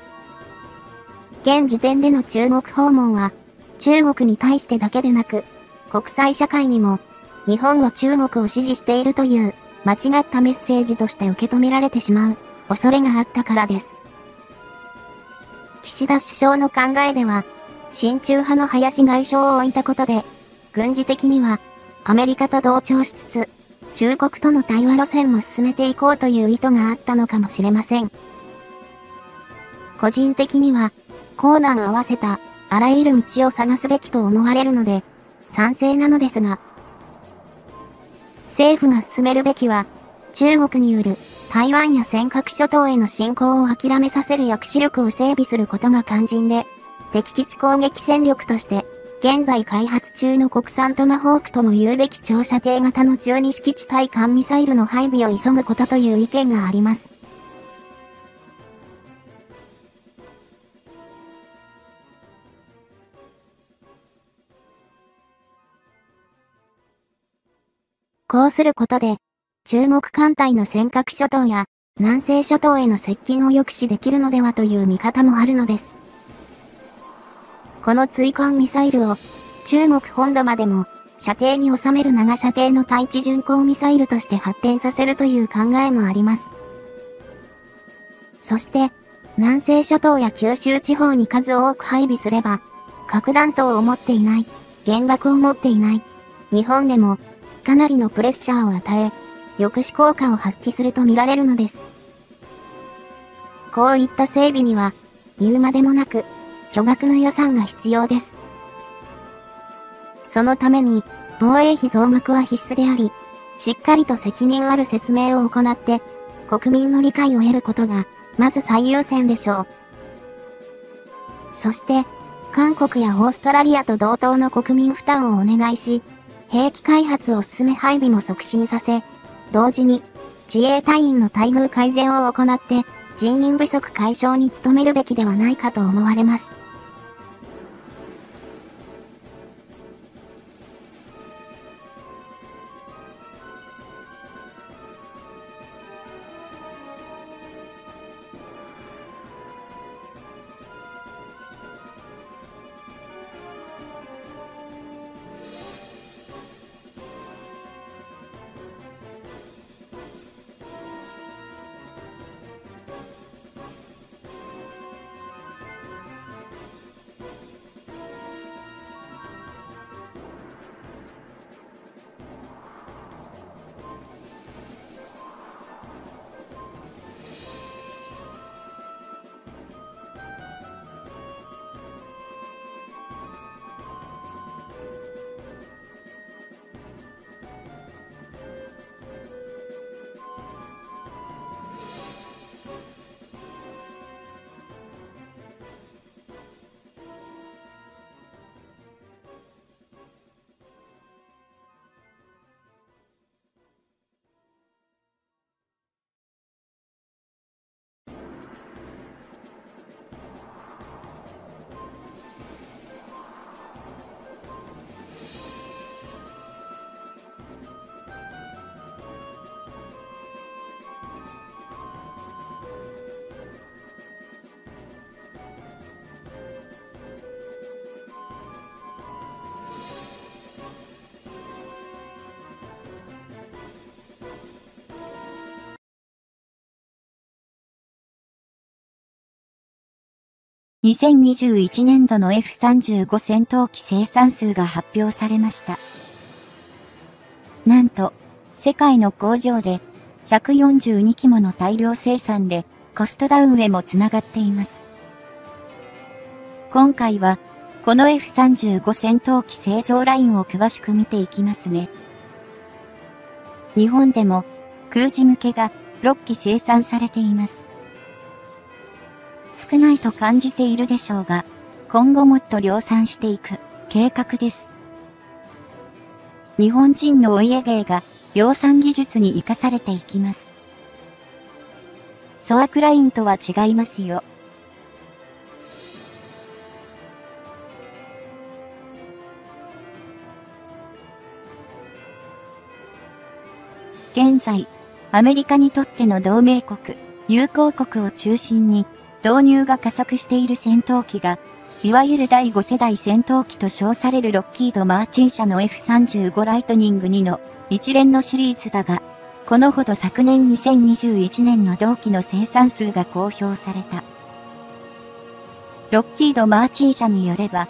現時点での中国訪問は、中国に対してだけでなく、国際社会にも、日本は中国を支持しているという間違ったメッセージとして受け止められてしまう恐れがあったからです。岸田首相の考えでは、親中派の林外相を置いたことで、 軍事的にはアメリカと同調しつつ、中国との対話路線も進めていこうという意図があったのかもしれません。個人的には、硬軟合わせたあらゆる道を探すべきと思われるので、賛成なのですが、政府が進めるべきは、中国による台湾や尖閣諸島への侵攻を諦めさせる抑止力を整備することが肝心で、敵基地攻撃戦力として、現在開発中の国産トマホークとも言うべき長射程型のじゅうに式地対艦ミサイルの配備を急ぐことという意見があります。こうすることで、中国艦隊の尖閣諸島や南西諸島への接近を抑止できるのではという見方もあるのです。この追艦ミサイルを中国本土までも射程に収める長射程の対地巡航ミサイルとして発展させるという考えもあります。そして、南西諸島や九州地方に数多く配備すれば、核弾頭を持っていない、原爆を持っていない、日本でもかなりのプレッシャーを与え、抑止効果を発揮すると見られるのです。こういった整備には、言うまでもなく、巨額の予算が必要です。そのために、防衛費増額は必須であり、しっかりと責任ある説明を行って、国民の理解を得ることが、まず最優先でしょう。そして、韓国やオーストラリアと同等の国民負担をお願いし、兵器開発を進め配備も促進させ、同時に、自衛隊員の待遇改善を行って、人員不足解消に努めるべきではないかと思われます。 にせんにじゅういちねんどの エフさんじゅうご 戦闘機生産数が発表されました。なんと、世界の工場でひゃくよんじゅうにきもの大量生産でコストダウンへもつながっています。今回は、この エフさんじゅうご 戦闘機製造ラインを詳しく見ていきますね。日本でも空自向けがろっき生産されています。少ないと感じているでしょうが、今後もっと量産していく計画です。日本人のお家芸が量産技術に生かされていきます。粗悪ラインとは違いますよ。現在、アメリカにとっての同盟国、友好国を中心に、導入が加速している戦闘機が、いわゆるだいご世代戦闘機と称されるロッキード・マーチン社の エフさんじゅうご ライトニングにの一連のシリーズだが、このほど昨年にせんにじゅういちねんの同機の生産数が公表された。ロッキード・マーチン社によれば、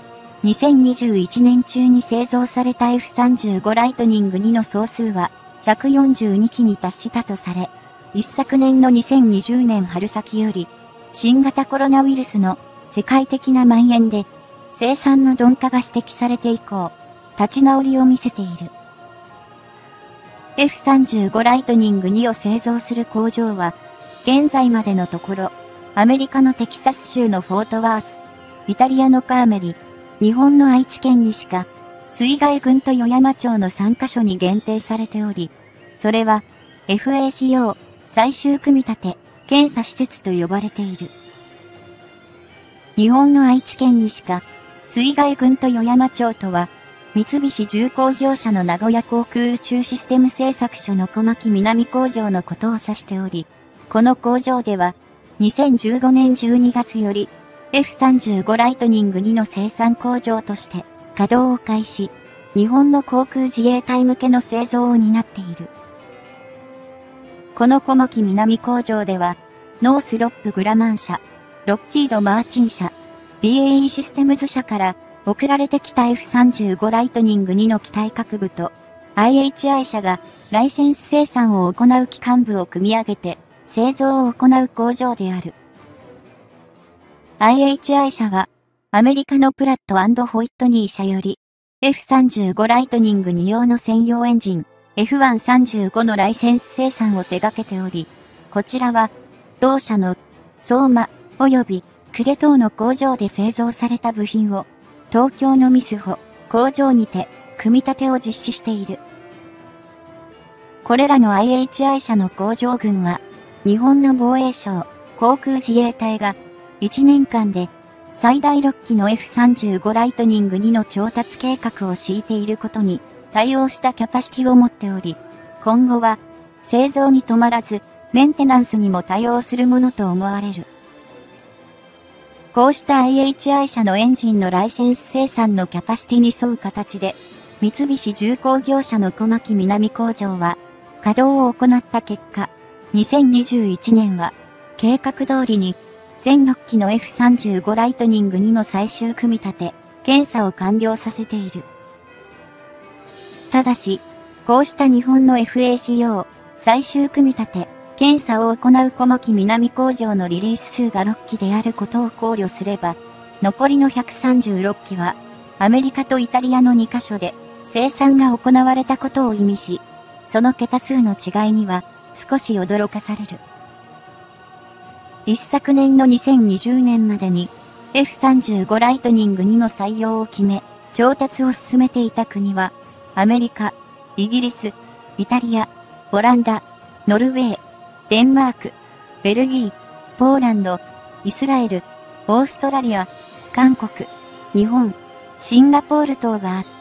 にせんにじゅういちねん中に製造された エフさんじゅうご ライトニングにの総数はひゃくよんじゅうにきに達したとされ、一昨年のにせんにじゅうねん春先より、新型コロナウイルスの世界的な蔓延で、生産の鈍化が指摘されて以降、立ち直りを見せている。エフさんじゅうご ライトニングにを製造する工場は、現在までのところ、アメリカのテキサス州のフォートワース、イタリアのカーメリ、日本の愛知県にしか、水害郡と与山町のさんカ所に限定されており、それは エフエーシーオー 最終組み立て検査施設と呼ばれている。日本の愛知県にしか、水害郡と与山町とは、三菱重工業者の名古屋航空宇宙システム製作所の小牧南工場のことを指しており、この工場では、にせんじゅうごねんじゅうにがつより、エフさんじゅうご ライトニングにの生産工場として稼働を開始、日本の航空自衛隊向けの製造を担っている。この小牧南工場では、ノースロップグラマン社、ロッキードマーチン社、ビーエーイー システムズ社から送られてきた エフさんじゅうご ライトニングにの機体各部と アイエイチアイ 社がライセンス生産を行う機関部を組み上げて製造を行う工場である。アイエイチアイ 社はアメリカのプラット&ホイットニー社より エフさんじゅうご ライトニングに用の専用エンジン エフワンさんじゅうご のライセンス生産を手掛けており、こちらは同社の相馬及び呉等の工場で製造された部品を東京のみずほ工場にて組み立てを実施している。これらの アイエイチアイ 社の工場群は日本の防衛省航空自衛隊がいちねんかんで最大ろっきの エフさんじゅうご ライトニングにの調達計画を敷いていることに対応したキャパシティを持っており、今後は製造に止まらずメンテナンスにも対応するものと思われる。こうした アイエイチアイ 社のエンジンのライセンス生産のキャパシティに沿う形で、三菱重工業者の小牧南工場は稼働を行った結果、にせんにじゅういちねんは計画通りに全ろっきの エフさんじゅうご ライトニングにの最終組み立て、検査を完了させている。ただし、こうした日本の エフエーシーオー 最終組み立て、検査を行う小牧南工場のリリース数がろっきであることを考慮すれば、残りのひゃくさんじゅうろっきはアメリカとイタリアのにカ所で生産が行われたことを意味し、その桁数の違いには少し驚かされる。一昨年のにせんにじゅうねんまでに エフさんじゅうご ライトニングにの採用を決め、調達を進めていた国は、アメリカ、イギリス、イタリア、オランダ、ノルウェー、デンマーク、ベルギー、ポーランド、イスラエル、オーストラリア、韓国、日本、シンガポール等があった。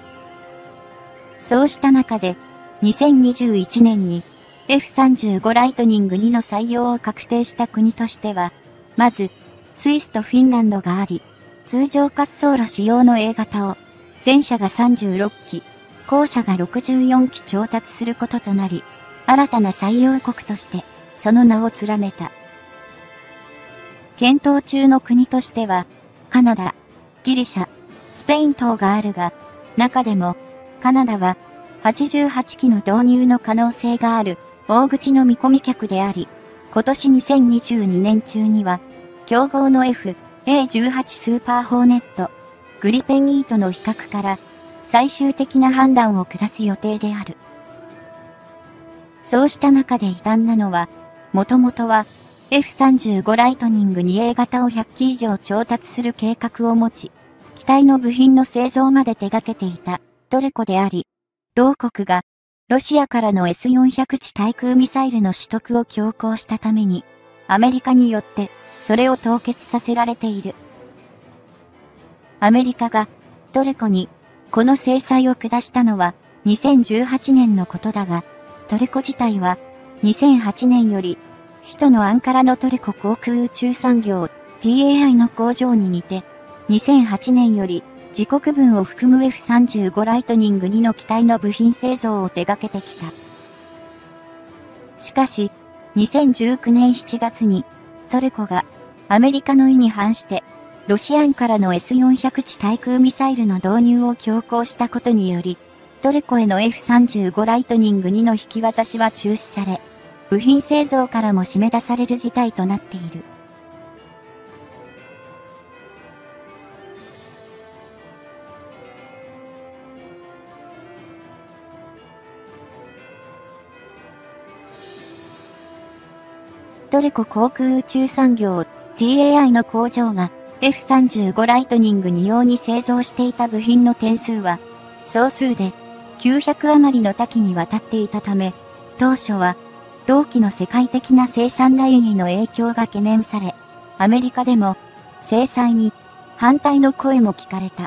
そうした中で、にせんにじゅういちねんに エフさんじゅうご ライトニングにの採用を確定した国としては、まず、スイスとフィンランドがあり、通常滑走路仕様の エー 型を、前者がさんじゅうろっき、後者がろくじゅうよんき調達することとなり、新たな採用国として、その名を連ねた。検討中の国としては、カナダ、ギリシャ、スペイン等があるが、中でも、カナダは、はちじゅうはちきの導入の可能性がある、大口の見込み客であり、今年にせんにじゅうにねん中には、競合の エフエーじゅうはち スーパーホーネット、グリペンイーとの比較から、最終的な判断を下す予定である。そうした中で異端なのは、もともとは エフさんじゅうご ライトニングに エー 型をひゃっき以上調達する計画を持ち、機体の部品の製造まで手掛けていたトルコであり、同国がロシアからの エスよんひゃく 地対空ミサイルの取得を強行したために、アメリカによってそれを凍結させられている。アメリカがトルコにこの制裁を下したのはにせんじゅうはちねんのことだが、トルコ自体はにせんはちねんより首都のアンカラのトルコ航空宇宙産業 ティーエーアイ の工場に似て、にせんはちねんより自国分を含む エフさんじゅうご ライトニングにの機体の部品製造を手掛けてきた。しかし、にせんじゅうきゅうねんしちがつにトルコがアメリカの意に反してロシアンからの エスよんひゃく 地対空ミサイルの導入を強行したことにより、トルコへの エフさんじゅうご ライトニングにの引き渡しは中止され、部品製造からも締め出される事態となっている。トルコ航空宇宙産業 ティーエーアイ の工場が エフさんじゅうご ライトニングに用に製造していた部品の点数は総数できゅうひゃく余りの多岐にわたっていたため、当初は同期の世界的な生産ラインへの影響が懸念され、アメリカでも制裁に反対の声も聞かれた。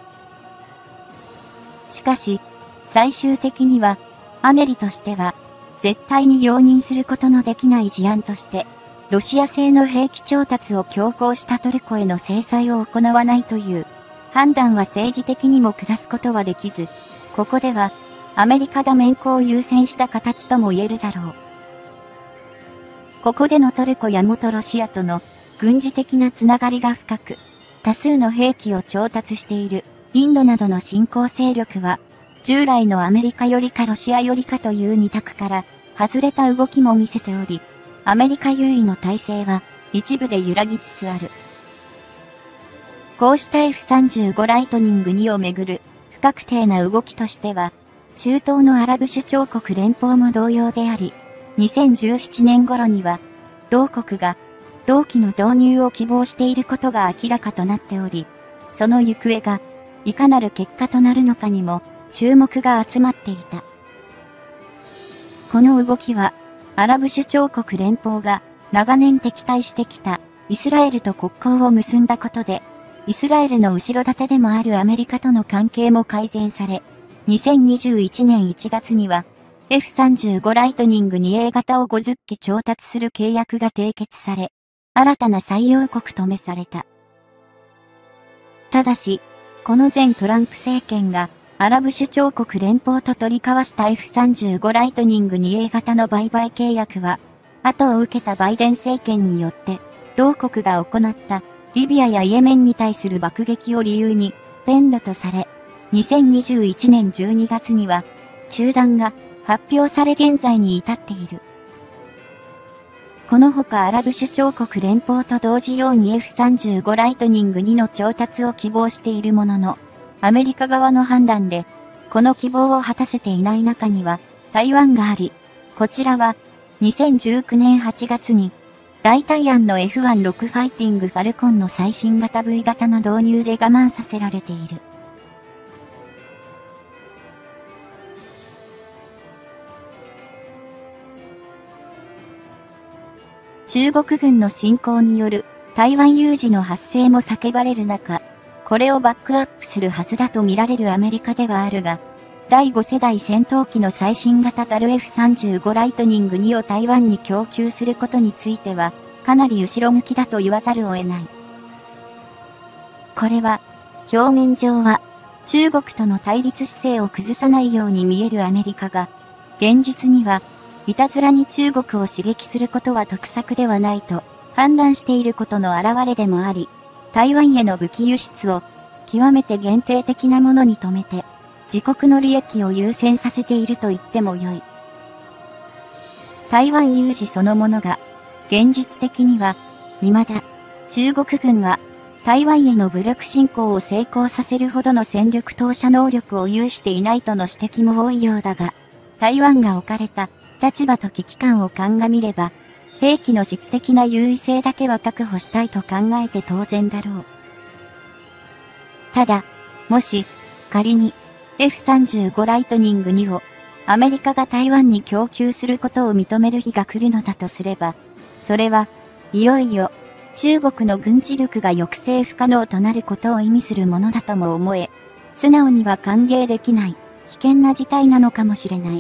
しかし、最終的にはアメリとしては絶対に容認することのできない事案として、ロシア製の兵器調達を強行したトルコへの制裁を行わないという判断は政治的にも下すことはできず、ここではアメリカが面子を優先した形とも言えるだろう。ここでのトルコや元ロシアとの軍事的なつながりが深く、多数の兵器を調達しているインドなどの新興勢力は、従来のアメリカよりかロシアよりかという二択から外れた動きも見せており、アメリカ優位の体制は一部で揺らぎつつある。こうした エフさんじゅうご ライトニングにをめぐる不確定な動きとしては、中東のアラブ首長国連邦も同様であり、にせんじゅうななねん頃には、同国が同機の導入を希望していることが明らかとなっており、その行方がいかなる結果となるのかにも注目が集まっていた。この動きは、アラブ首長国連邦が長年敵対してきたイスラエルと国交を結んだことで、イスラエルの後ろ盾でもあるアメリカとの関係も改善され、にせんにじゅういちねんいちがつには エフさんじゅうご ライトニング にエー 型をごじゅっき調達する契約が締結され、新たな採用国とめされた。ただし、この前トランプ政権がアラブ首長国連邦と取り交わした エフさんじゅうご ライトニング にエー 型の売買契約は、後を受けたバイデン政権によって、同国が行ったリビアやイエメンに対する爆撃を理由に、ペンドとされ、にせんにじゅういちねんじゅうにがつには、中断が発表され現在に至っている。このほかアラブ首長国連邦と同時ように エフさんじゅうご ライトニングにの調達を希望しているものの、アメリカ側の判断で、この希望を果たせていない中には、台湾があり、こちらは、にせんじゅうきゅうねんはちがつに、代替案の エフじゅうろく ファイティングファルコンの最新型 ブイ 型の導入で我慢させられている。中国軍の侵攻による台湾有事の発生も叫ばれる中、これをバックアップするはずだと見られるアメリカではあるが、だいご世代戦闘機の最新型たる エフさんじゅうご ライトニングにを台湾に供給することについては、かなり後ろ向きだと言わざるを得ない。これは、表面上は、中国との対立姿勢を崩さないように見えるアメリカが、現実には、いたずらに中国を刺激することは得策ではないと判断していることの表れでもあり、台湾への武器輸出を極めて限定的なものに止めて、自国の利益を優先させていると言ってもよい。台湾有事そのものが、現実的には、未だ、中国軍は、台湾への武力侵攻を成功させるほどの戦力投射能力を有していないとの指摘も多いようだが、台湾が置かれた立場と危機感を鑑みれば、兵器の質的な優位性だけは確保したいと考えて当然だろう。ただ、もし、仮に エフさんじゅうご ライトニングにをアメリカが台湾に供給することを認める日が来るのだとすれば、それはいよいよ中国の軍事力が抑制不可能となることを意味するものだとも思え、素直には歓迎できない危険な事態なのかもしれない。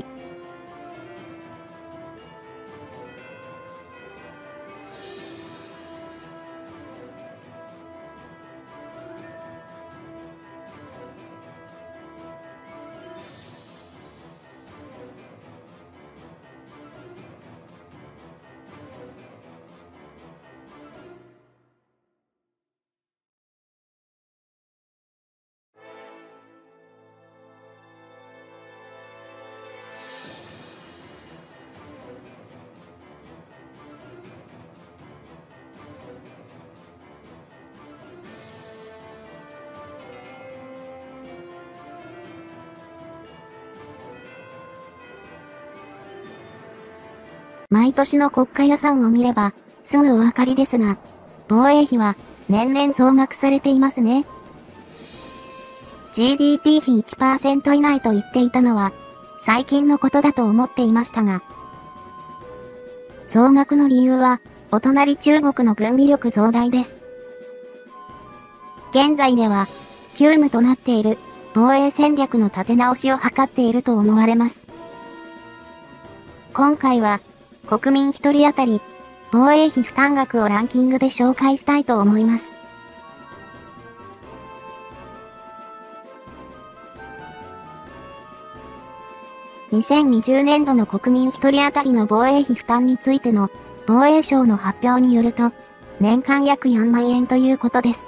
毎年の国家予算を見れば、すぐお分かりですが、防衛費は年々増額されていますね。ジーディーピー 比 いちパーセント 以内と言っていたのは、最近のことだと思っていましたが、増額の理由は、お隣中国の軍備力増大です。現在では、急務となっている防衛戦略の立て直しを図っていると思われます。今回は、国民一人当たり、防衛費負担額をランキングで紹介したいと思います。にせんにじゅうねんどの国民一人当たりの防衛費負担についての防衛省の発表によると、年間約よんまんえんということです。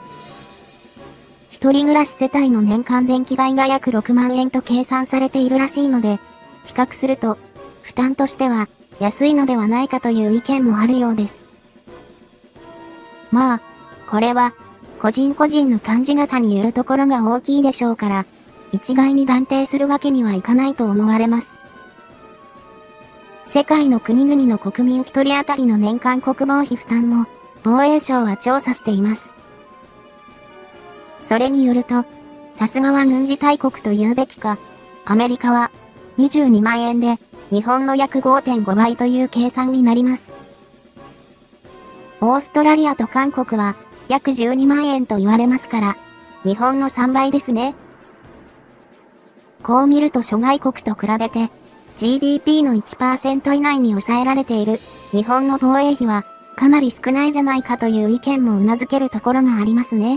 一人暮らし世帯の年間電気代が約ろくまんえんと計算されているらしいので、比較すると、負担としては安いのではないかという意見もあるようです。まあ、これは、個人個人の感じ方によるところが大きいでしょうから、一概に断定するわけにはいかないと思われます。世界の国々の国民一人当たりの年間国防費負担も、防衛省は調査しています。それによると、さすがは軍事大国と言うべきか、アメリカはにじゅうにまんえんで、日本の約 ごてんごばいという計算になります。オーストラリアと韓国は約じゅうにまんえんと言われますから、日本のさんばいですね。こう見ると諸外国と比べて、ジーディーピー の いちパーセント 以内に抑えられている日本の防衛費はかなり少ないじゃないかという意見も頷けるところがありますね。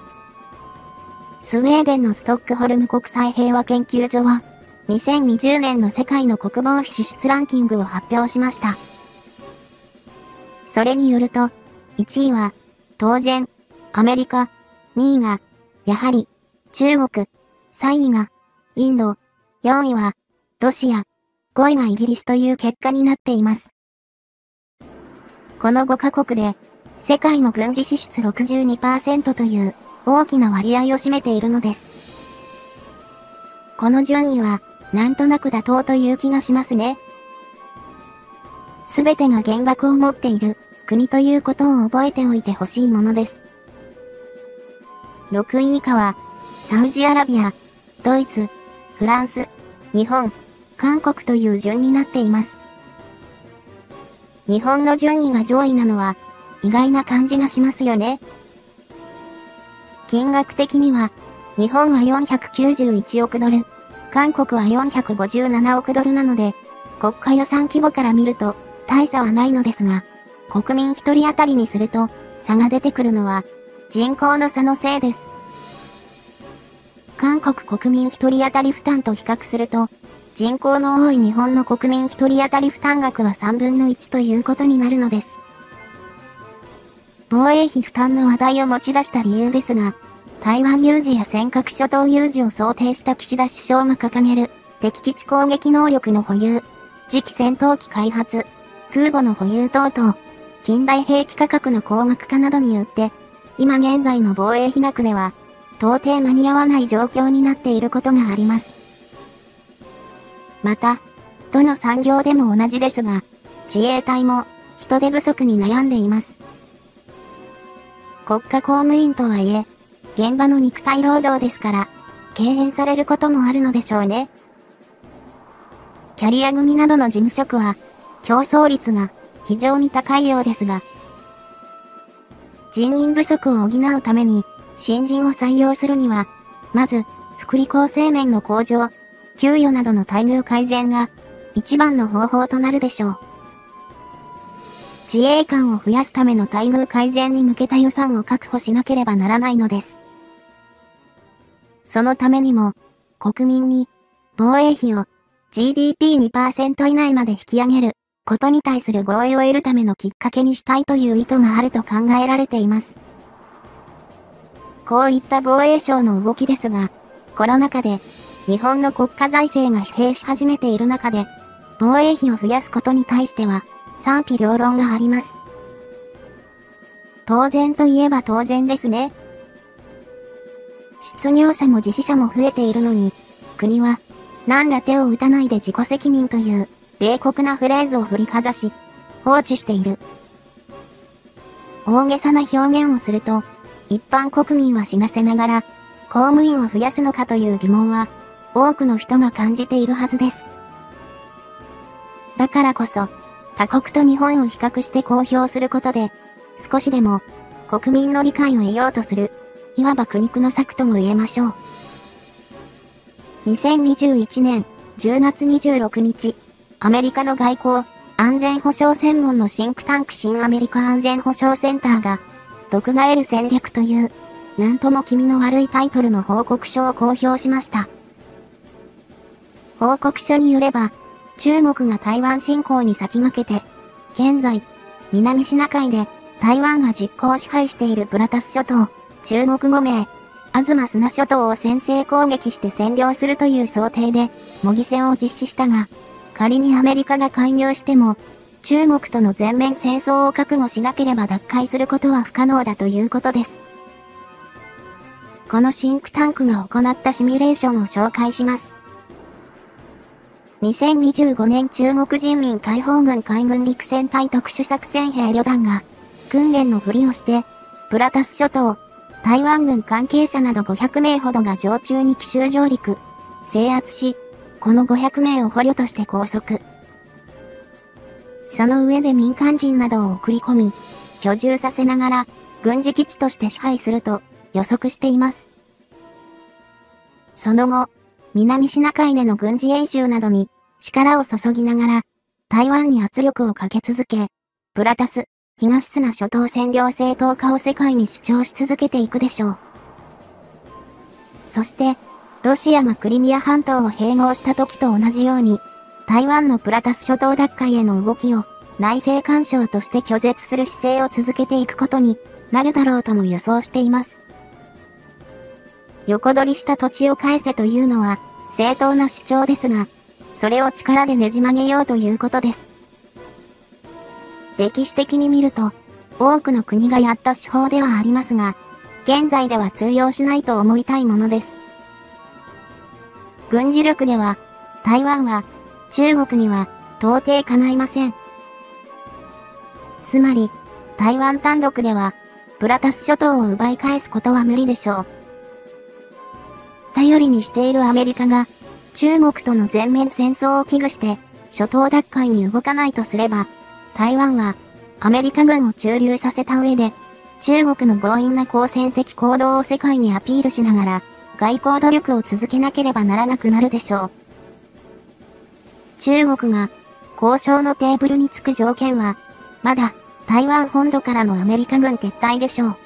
スウェーデンのストックホルム国際平和研究所は、にせんにじゅうねんの世界の国防費支出ランキングを発表しました。それによると、いちいは、当然、アメリカ、にいが、やはり、中国、さんいが、インド、よんいは、ロシア、ごいがイギリスという結果になっています。このごカ国で、世界の軍事支出 ろくじゅうにパーセント という大きな割合を占めているのです。この順位は、なんとなく妥当という気がしますね。すべてが原爆を持っている国ということを覚えておいてほしいものです。ろくい以下は、サウジアラビア、ドイツ、フランス、日本、韓国という順になっています。日本の順位が上位なのは意外な感じがしますよね。金額的には、日本はよんひゃくきゅうじゅういちおくドル、韓国はよんひゃくごじゅうななおくドルなので、国家予算規模から見ると大差はないのですが、国民一人当たりにすると差が出てくるのは人口の差のせいです。韓国国民一人当たり負担と比較すると、人口の多い日本の国民一人当たり負担額はさんぶんのいちということになるのです。防衛費負担の話題を持ち出した理由ですが、台湾有事や尖閣諸島有事を想定した岸田首相が掲げる敵基地攻撃能力の保有、次期戦闘機開発、空母の保有等々、近代兵器価格の高額化などによって、今現在の防衛費額では、到底間に合わない状況になっていることがあります。また、どの産業でも同じですが、自衛隊も人手不足に悩んでいます。国家公務員とはいえ、現場の肉体労働ですから、敬遠されることもあるのでしょうね。キャリア組などの事務職は、競争率が非常に高いようですが、人員不足を補うために、新人を採用するには、まず、福利厚生面の向上、給与などの待遇改善が一番の方法となるでしょう。自衛官を増やすための待遇改善に向けた予算を確保しなければならないのです。そのためにも、国民に防衛費を ジーディーピーにパーセント 以内まで引き上げることに対する合意を得るためのきっかけにしたいという意図があると考えられています。こういった防衛省の動きですが、コロナ禍で日本の国家財政が疲弊し始めている中で、防衛費を増やすことに対しては賛否両論があります。当然といえば当然ですね。失業者も自死者も増えているのに、国は何ら手を打たないで自己責任という冷酷なフレーズを振りかざし、放置している。大げさな表現をすると、一般国民は死なせながら、公務員を増やすのかという疑問は、多くの人が感じているはずです。だからこそ、他国と日本を比較して公表することで、少しでも国民の理解を得ようとする、いわば苦肉の策とも言えましょう。にせんにじゅういちねんじゅうがつにじゅうろくにち、アメリカの外交、安全保障専門のシンクタンク新アメリカ安全保障センターが、毒ガエル戦略という、なんとも気味の悪いタイトルの報告書を公表しました。報告書によれば、中国が台湾侵攻に先駆けて、現在、南シナ海で台湾が実効支配しているプラタス諸島、中国語名、東砂諸島を先制攻撃して占領するという想定で、模擬戦を実施したが、仮にアメリカが介入しても、中国との全面戦争を覚悟しなければ奪回することは不可能だということです。このシンクタンクが行ったシミュレーションを紹介します。にせんにじゅうごねん中国人民解放軍海軍陸戦隊特殊作戦兵旅団が、訓練のふりをして、プラタス諸島、台湾軍関係者などごひゃくめいほどが常駐に奇襲上陸、制圧し、このごひゃくめいを捕虜として拘束。その上で民間人などを送り込み、居住させながら、軍事基地として支配すると予測しています。その後、南シナ海での軍事演習などに力を注ぎながら、台湾に圧力をかけ続け、プラタス、東砂諸島占領正当化を世界に主張し続けていくでしょう。そして、ロシアがクリミア半島を併合した時と同じように、台湾のプラタス諸島奪回への動きを内政干渉として拒絶する姿勢を続けていくことになるだろうとも予想しています。横取りした土地を返せというのは正当な主張ですが、それを力でねじ曲げようということです。歴史的に見ると、多くの国がやった手法ではありますが、現在では通用しないと思いたいものです。軍事力では、台湾は、中国には、到底かないません。つまり、台湾単独では、プラタス諸島を奪い返すことは無理でしょう。頼りにしているアメリカが、中国との全面戦争を危惧して、諸島奪回に動かないとすれば、台湾は、アメリカ軍を駐留させた上で、中国の強引な好戦的行動を世界にアピールしながら、外交努力を続けなければならなくなるでしょう。中国が、交渉のテーブルにつく条件は、まだ、台湾本土からのアメリカ軍撤退でしょう。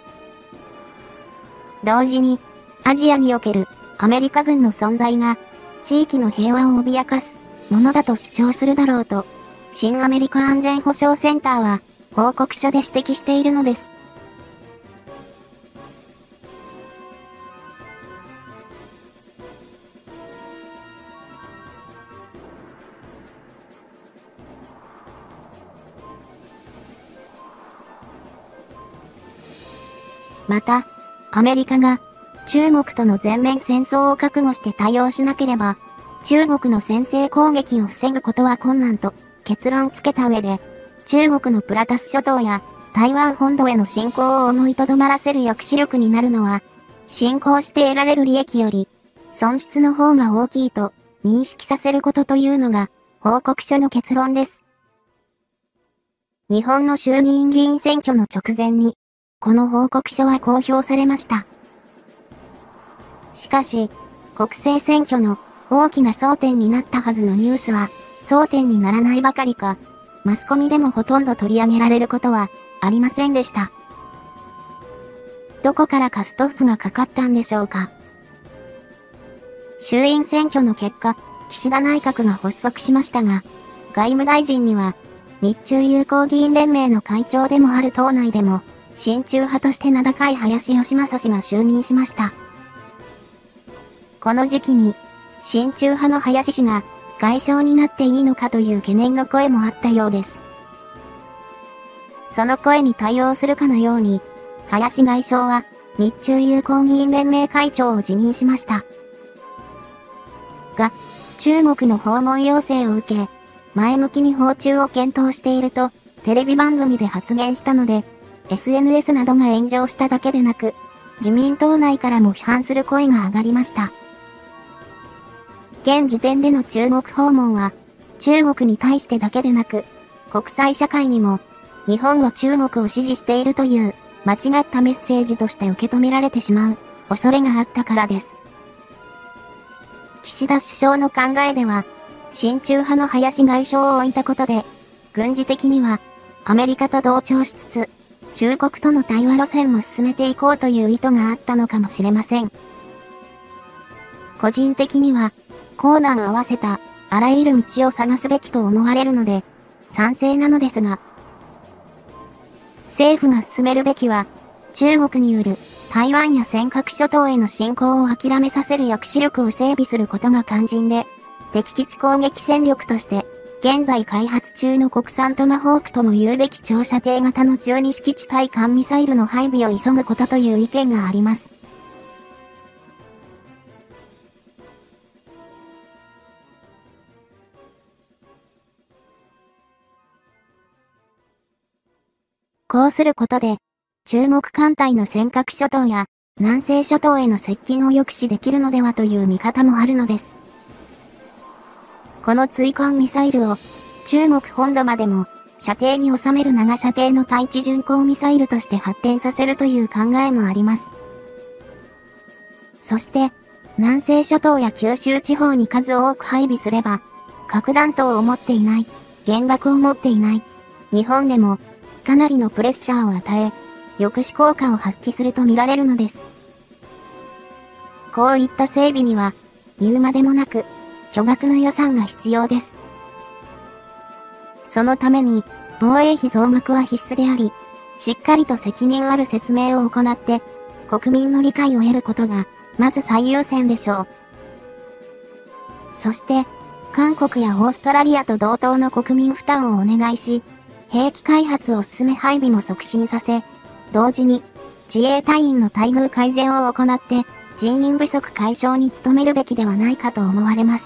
同時に、アジアにおけるアメリカ軍の存在が、地域の平和を脅かすものだと主張するだろうと、新アメリカ安全保障センターは、報告書で指摘しているのです。また、アメリカが中国との全面戦争を覚悟して対応しなければ、中国の先制攻撃を防ぐことは困難と結論付けた上で、中国のプラタス諸島や台湾本土への侵攻を思いとどまらせる抑止力になるのは、侵攻して得られる利益より損失の方が大きいと認識させることというのが報告書の結論です。日本の衆議院議員選挙の直前に、この報告書は公表されました。しかし、国政選挙の大きな争点になったはずのニュースは、争点にならないばかりか、マスコミでもほとんど取り上げられることはありませんでした。どこからかストップがかかったんでしょうか。衆院選挙の結果、岸田内閣が発足しましたが、外務大臣には、日中友好議員連盟の会長でもある党内でも、親中派として名高い林芳正氏が就任しました。この時期に、親中派の林氏が外相になっていいのかという懸念の声もあったようです。その声に対応するかのように、林外相は日中友好議員連盟会長を辞任しました。が、中国の訪問要請を受け、 前向きに訪中を検討していると、テレビ番組で発言したので、エスエヌエス などが炎上しただけでなく、自民党内からも批判する声が上がりました。現時点での中国訪問は、中国に対してだけでなく、国際社会にも、日本は中国を支持しているという間違ったメッセージとして受け止められてしまう恐れがあったからです。岸田首相の考えでは、親中派の林外相を置いたことで、軍事的にはアメリカと同調しつつ、中国との対話路線も進めていこうという意図があったのかもしれません。個人的には、硬軟合わせたあらゆる道を探すべきと思われるので、賛成なのですが、政府が進めるべきは、中国による台湾や尖閣諸島への侵攻を諦めさせる抑止力を整備することが肝心で、敵基地攻撃戦力として、現在開発中の国産トマホークとも言うべき長射程型のじゅうに式地対艦ミサイルの配備を急ぐことという意見があります。こうすることで、中国艦隊の尖閣諸島や南西諸島への接近を抑止できるのではという見方もあるのです。この追艦ミサイルを中国本土までも射程に収める長射程の対地巡航ミサイルとして発展させるという考えもあります。そして、南西諸島や九州地方に数多く配備すれば、核弾頭を持っていない、原爆を持っていない、日本でもかなりのプレッシャーを与え、抑止効果を発揮すると見られるのです。こういった整備には、言うまでもなく、巨額の予算が必要です。そのために、防衛費増額は必須であり、しっかりと責任ある説明を行って、国民の理解を得ることが、まず最優先でしょう。そして、韓国やオーストラリアと同等の国民負担をお願いし、兵器開発を進め配備も促進させ、同時に自衛隊員の待遇改善を行って人員不足解消に努めるべきではないかと思われます。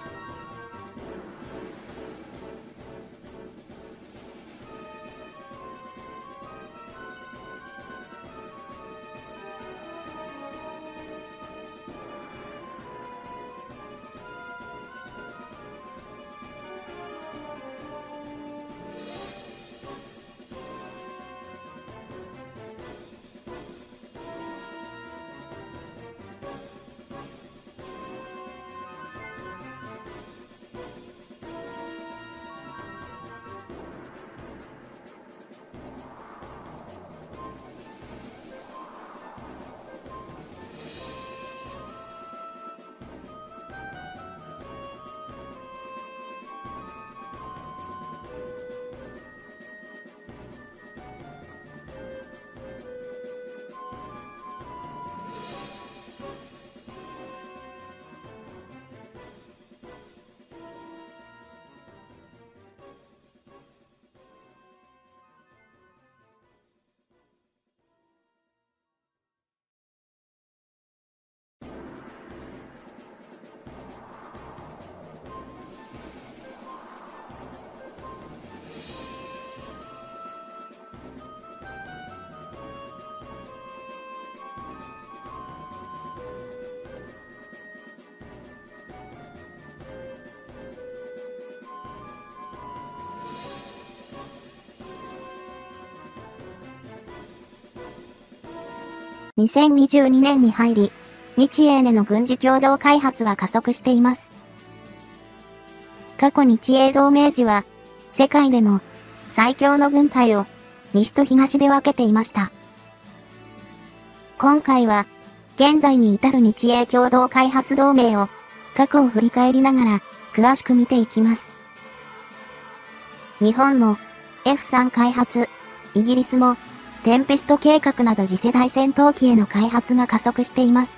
にせんにじゅうにねんに入り、日英での軍事共同開発は加速しています。過去日英同盟時は、世界でも最強の軍隊を西と東で分けていました。今回は、現在に至る日英共同開発同盟を過去を振り返りながら詳しく見ていきます。日本も エフスリー 開発、イギリスもテンペスト計画など次世代戦闘機への開発が加速しています。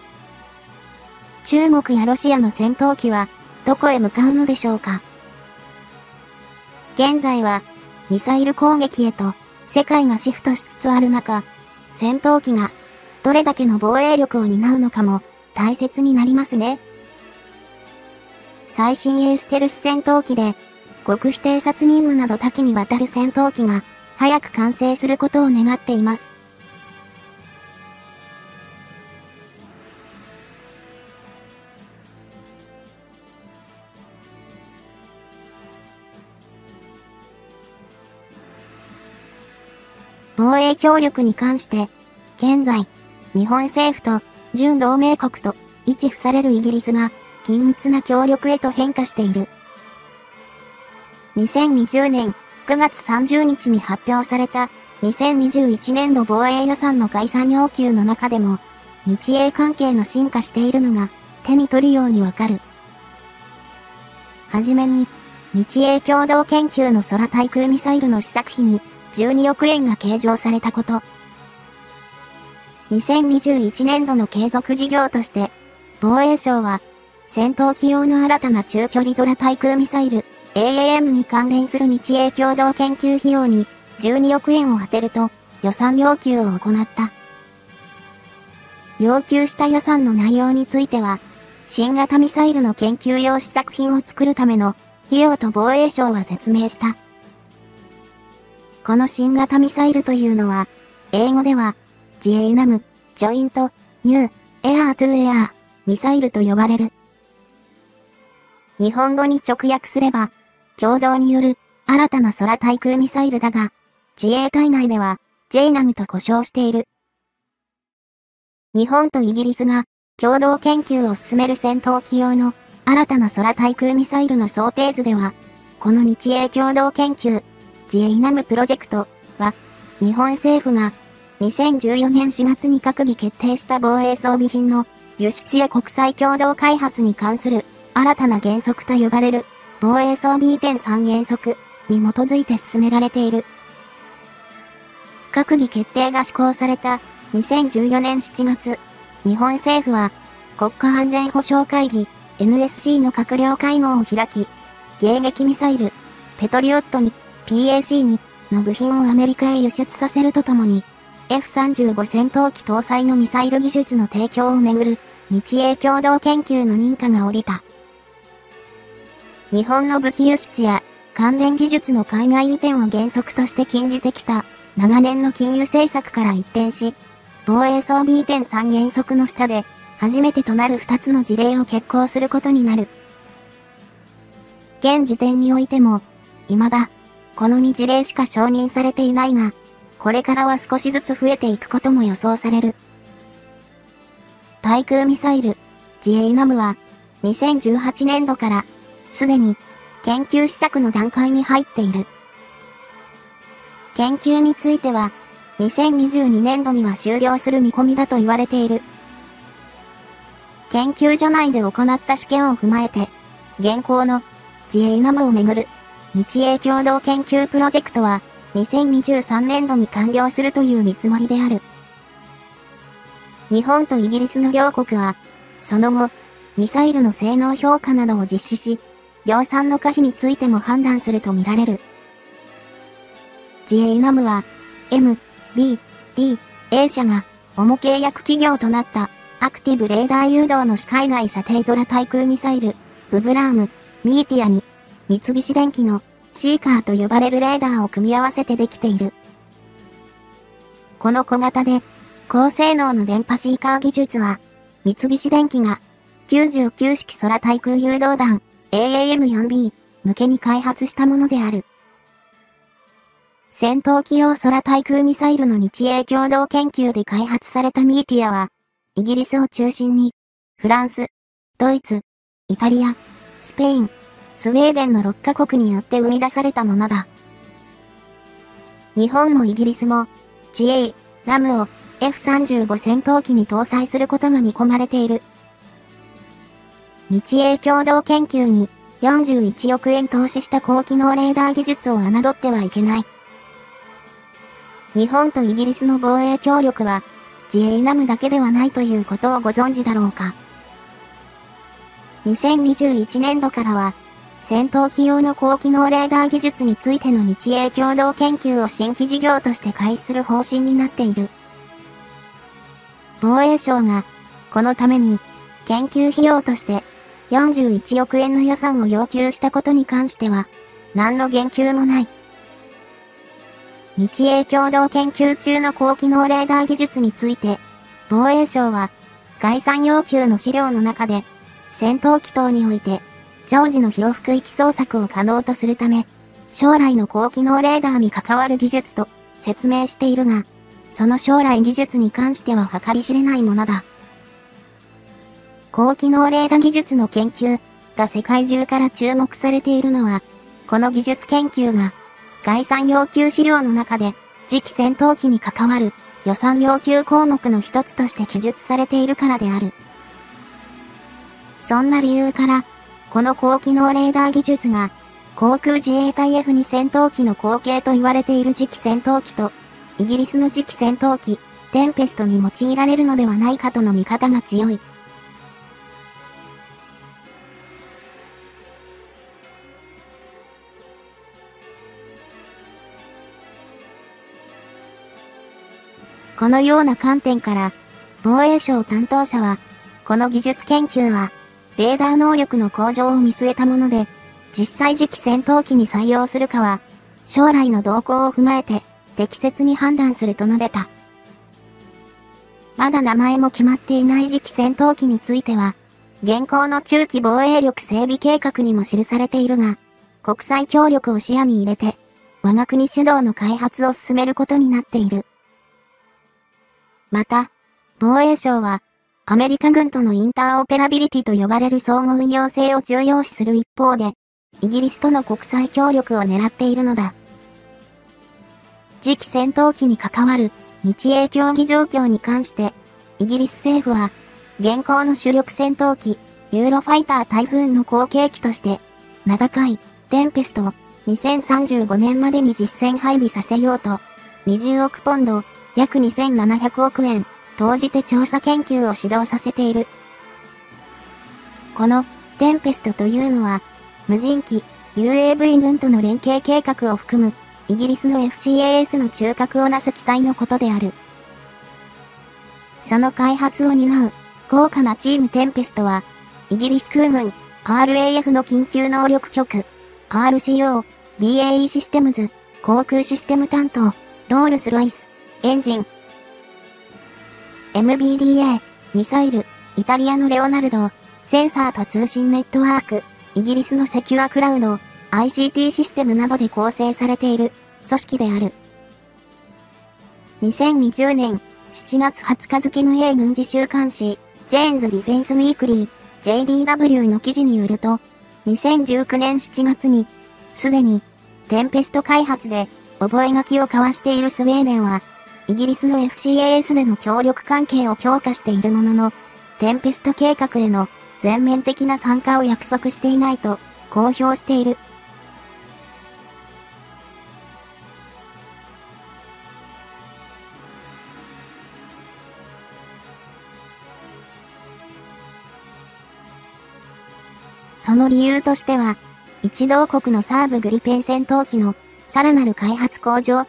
中国やロシアの戦闘機はどこへ向かうのでしょうか。現在はミサイル攻撃へと世界がシフトしつつある中、戦闘機がどれだけの防衛力を担うのかも大切になりますね。最新鋭ステルス戦闘機で極秘偵察任務など多岐にわたる戦闘機が早く完成することを願っています。防衛協力に関して、現在、日本政府と準同盟国と位置付されるイギリスが緊密な協力へと変化している。にせんにじゅうねんくがつさんじゅうにちに発表されたにせんにじゅういちねんど防衛予算の概算要求の中でも、日英関係の進化しているのが手に取るようにわかる。はじめに、日英共同研究の空対空ミサイルの試作費にじゅうにおくえんが計上されたこと。にせんにじゅういちねんどの継続事業として、防衛省は、戦闘機用の新たな中距離空対空ミサイル、エーエーエム に関連する日英共同研究費用にじゅうにおくえんを充てると予算要求を行った。要求した予算の内容については、新型ミサイルの研究用試作品を作るための費用と防衛省は説明した。この新型ミサイルというのは、英語では、ジェイナム、ジョイント、ニュー、エアートゥエアー、ミサイルと呼ばれる。日本語に直訳すれば、共同による新たな空対空ミサイルだが、自衛隊内では、ジェイナムと呼称している。日本とイギリスが共同研究を進める戦闘機用の新たな空対空ミサイルの想定図では、この日英共同研究、ジェイナムプロジェクトは、日本政府がにせんじゅうよねんしがつに閣議決定した防衛装備品の輸出や国際共同開発に関する新たな原則と呼ばれる防衛装備移転さん原則に基づいて進められている。閣議決定が施行されたにせんじゅうよねんしちがつ、日本政府は国家安全保障会議 エヌエスシー の閣僚会合を開き、迎撃ミサイル、ペトリオットに ピーエーシー にの部品をアメリカへ輸出させるとともに、エフさんじゅうご 戦闘機搭載のミサイル技術の提供をめぐる日英共同研究の認可が下りた。日本の武器輸出や関連技術の海外移転を原則として禁じてきた長年の禁輸政策から一転し、防衛装備移転さん原則の下で初めてとなるふたつの事例を決行することになる。現時点においても、未だ、このに事例しか承認されていないが、これからは少しずつ増えていくことも予想される。対空ミサイル、ジェイナムは、にせんじゅうはちねんどから、すでに、研究試作の段階に入っている。研究については、にせんにじゅうにねんどには終了する見込みだと言われている。研究所内で行った試験を踏まえて、現行の、ジェイナムをめぐる、日英共同研究プロジェクトは、にせんにじゅうさんねんどに完了するという見積もりである。日本とイギリスの両国は、その後、ミサイルの性能評価などを実施し、量産の可否についても判断するとみられる。ジェイナムは、エム、ビー、ティー、エー 社が、主契約企業となった、アクティブレーダー誘導の市海外射程空対空ミサイル、ブブラーム、ミーティアに、三菱電機の、シーカーと呼ばれるレーダーを組み合わせてできている。この小型で、高性能の電波シーカー技術は、三菱電機が、きゅうじゅうきゅうしき空対空誘導弾、エーエーエムフォービー 向けに開発したものである。戦闘機用空対空ミサイルの日英共同研究で開発されたミーティアは、イギリスを中心に、フランス、ドイツ、イタリア、スペイン、スウェーデンのろっかこくによって生み出されたものだ。日本もイギリスも、ジェイナムを エフさんじゅうご 戦闘機に搭載することが見込まれている。日英共同研究によんじゅういちおくえん投資した高機能レーダー技術を侮ってはいけない。日本とイギリスの防衛協力は、ジェイナムだけではないということをご存知だろうか。にせんにじゅういちねんどからは、戦闘機用の高機能レーダー技術についての日英共同研究を新規事業として開始する方針になっている。防衛省が、このために、研究費用として、よんじゅういちおくえんの予算を要求したことに関しては、 何の言及もない。日英共同研究中の高機能レーダー技術について、防衛省は、概算要求の資料の中で、戦闘機等において、常時の広幅域捜索を可能とするため、将来の高機能レーダーに関わる技術と説明しているが、その将来技術に関しては計り知れないものだ。高機能レーダ技術の研究が世界中から注目されているのは、この技術研究が概算要求資料の中で次期戦闘機に関わる予算要求項目の一つとして記述されているからである。そんな理由から、この高機能レーダー技術が航空自衛隊 エフツー 戦闘機の後継と言われている次期戦闘機とイギリスの次期戦闘機テンペストに用いられるのではないかとの見方が強い。このような観点から、防衛省担当者は、この技術研究は、レーダー能力の向上を見据えたもので、実際次期戦闘機に採用するかは、将来の動向を踏まえて、適切に判断すると述べた。まだ名前も決まっていない次期戦闘機については、現行の中期防衛力整備計画にも記されているが、国際協力を視野に入れて、我が国主導の開発を進めることになっている。また、防衛省は、アメリカ軍とのインターオペラビリティと呼ばれる相互運用性を重要視する一方で、イギリスとの国際協力を狙っているのだ。次期戦闘機に関わる日英協議状況に関して、イギリス政府は、現行の主力戦闘機、ユーロファイタータイフーンの後継機として、名高いテンペストをにせんさんじゅうごねんまでに実戦配備させようと、にじゅうおくポンド、約にせんななひゃくおくえん、投じて調査研究を始動させている。この、テンペストというのは、無人機、ユーエーブイ 軍との連携計画を含む、イギリスの エフシーエーエス の中核をなす機体のことである。その開発を担う、豪華なチームテンペストは、イギリス空軍、アールエーエフ の緊急能力局、アールシーオー、ビーエーイー システムズ、航空システム担当、ロールスロイス、エンジン、エムビーディーエー、ミサイル、イタリアのレオナルド、センサーと通信ネットワーク、イギリスのセキュアクラウド、アイシーティー システムなどで構成されている組織である。にせんにじゅうねんしちがつはつか付の英軍事週刊誌、ジェーンズ・ディフェンス・ウィークリー、ジェイディーダブリュー の記事によると、にせんじゅうきゅうねんしちがつに、すでに、テンペスト開発で、覚書を交わしているスウェーデンは、イギリスの エフシーエーエス での協力関係を強化しているものの、テンペスト計画への全面的な参加を約束していないと公表している。その理由としては、一同国のサーブグリペン戦闘機のさらなる開発向上、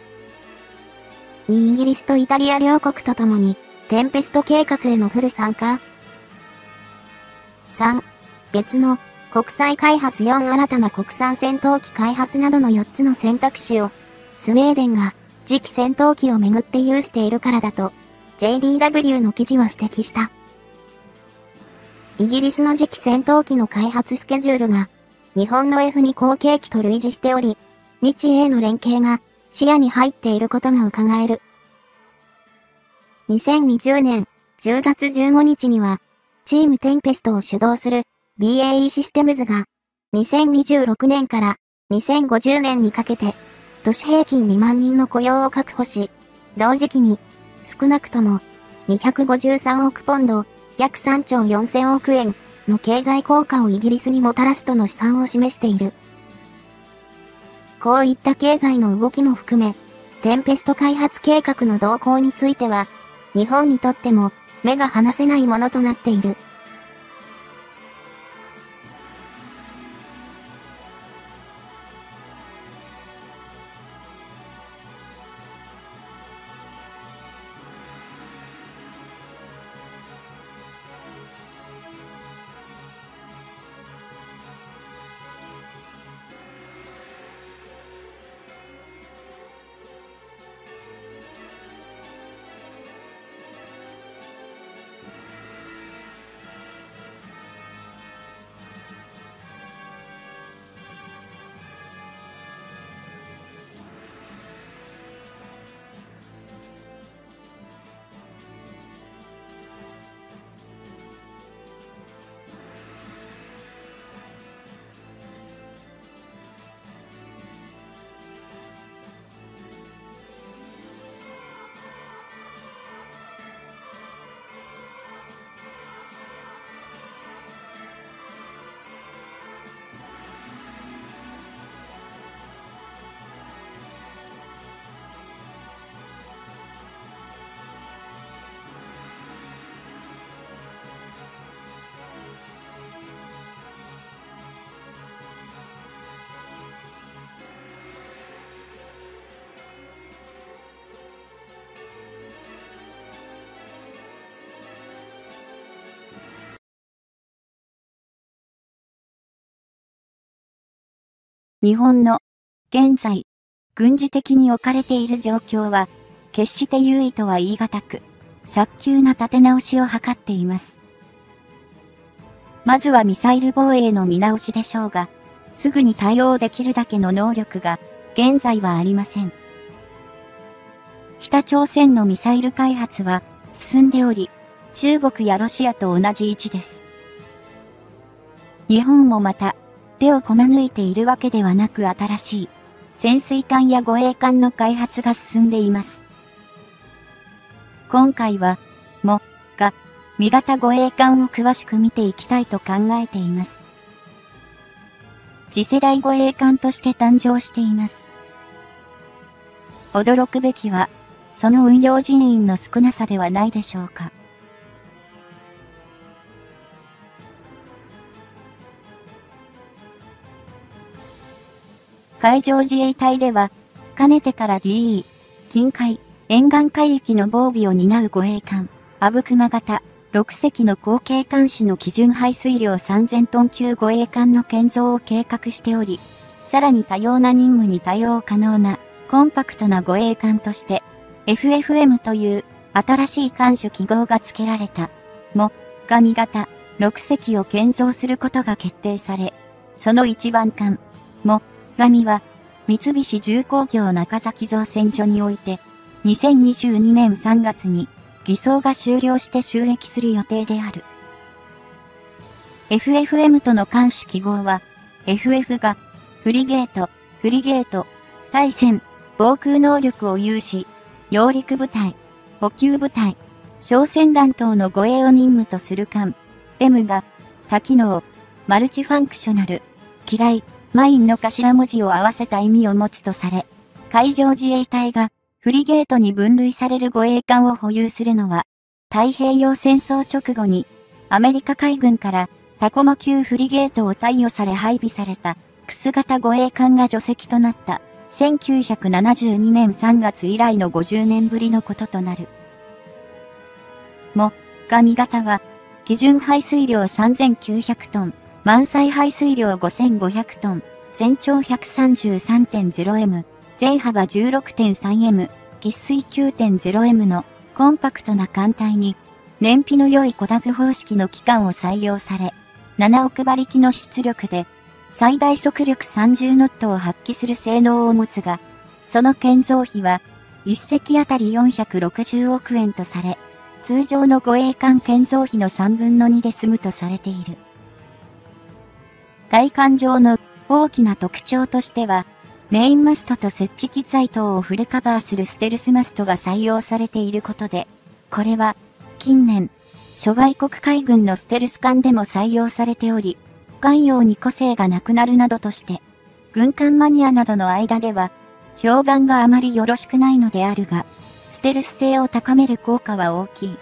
にイギリスとイタリア両国とともに、テンペスト計画へのフル参加。さん、別の国際開発よん新たな国産戦闘機開発などのよっつの選択肢を、スウェーデンが次期戦闘機をめぐって有しているからだと、ジェイディーダブリュー の記事は指摘した。イギリスの次期戦闘機の開発スケジュールが、日本の エフツー 後継機と類似しており、日英の連携が視野に入っていることが伺える。にせんにじゅうねんじゅうがつじゅうごにちには、チームテンペストを主導する ビーエーイー システムズが、にせんにじゅうろくねんからにせんごじゅうねんにかけて、年平均にまんにんの雇用を確保し、同時期に、少なくともにひゃくごじゅうさんおくポンド、約さんちょうよんせんおくえんの経済効果をイギリスにもたらすとの試算を示している。こういった経済の動きも含め、テンペスト開発計画の動向については、日本にとっても目が離せないものとなっている。 日本の現在、軍事的に置かれている状況は、決して優位とは言い難く、早急な立て直しを図っています。まずはミサイル防衛の見直しでしょうが、すぐに対応できるだけの能力が現在はありません。北朝鮮のミサイル開発は進んでおり、中国やロシアと同じ位置です。日本もまた手をこま抜いているわけではなく、新しい潜水艦や護衛艦の開発が進んでいます。今回は、も、が、味型護衛艦を詳しく見ていきたいと考えています。次世代護衛艦として誕生しています。驚くべきは、その運用人員の少なさではないでしょうか。海上自衛隊では、かねてから ディーイー、近海、沿岸海域の防備を担う護衛艦、阿武隈型、ろく隻の後継艦種の基準排水量さんぜんトン級護衛艦の建造を計画しており、さらに多様な任務に対応可能な、コンパクトな護衛艦として、エフエフエム という新しい艦種記号が付けられた、も、が味型、ろく隻を建造することが決定され、その一番艦、も、が味は、三菱重工業中崎造船所において、にせんにじゅうにねんさんがつに偽装が終了して就役する予定である。エフエフエム との艦種記号は、エフエフ が、フリゲート、フリゲート、対戦、防空能力を有し、揚陸部隊、補給部隊、小船団等の護衛を任務とする艦、エム が、多機能、マルチファンクショナル、機雷、マインの頭文字を合わせた意味を持つとされ、海上自衛隊がフリゲートに分類される護衛艦を保有するのは、太平洋戦争直後にアメリカ海軍からタコマ級フリゲートを貸与され配備されたクス型護衛艦が除籍となったせんきゅうひゃくななじゅうにねんさんがつ以来のごじゅうねんぶりのこととなる。も、が味型は、基準排水量さんぜんきゅうひゃくトン、満載排水量ごせんごひゃくトン、全長 ひゃくさんじゅうさんてんゼロエム、全幅 じゅうろくてんさんエム、喫水 きゅうてんゼロエム のコンパクトな艦体に、燃費の良いコダグ方式の機関を採用され、ななおくばりきの出力で、最大速力さんじゅうノットを発揮する性能を持つが、その建造費は、いっ隻あたりよんひゃくろくじゅうおくえんとされ、通常の護衛艦建造費のさんぶんのにで済むとされている。外観上の大きな特徴としては、メインマストと設置機材等をフルカバーするステルスマストが採用されていることで、これは近年、諸外国海軍のステルス艦でも採用されており、艦用に個性がなくなるなどとして、軍艦マニアなどの間では、評判があまりよろしくないのであるが、ステルス性を高める効果は大きい。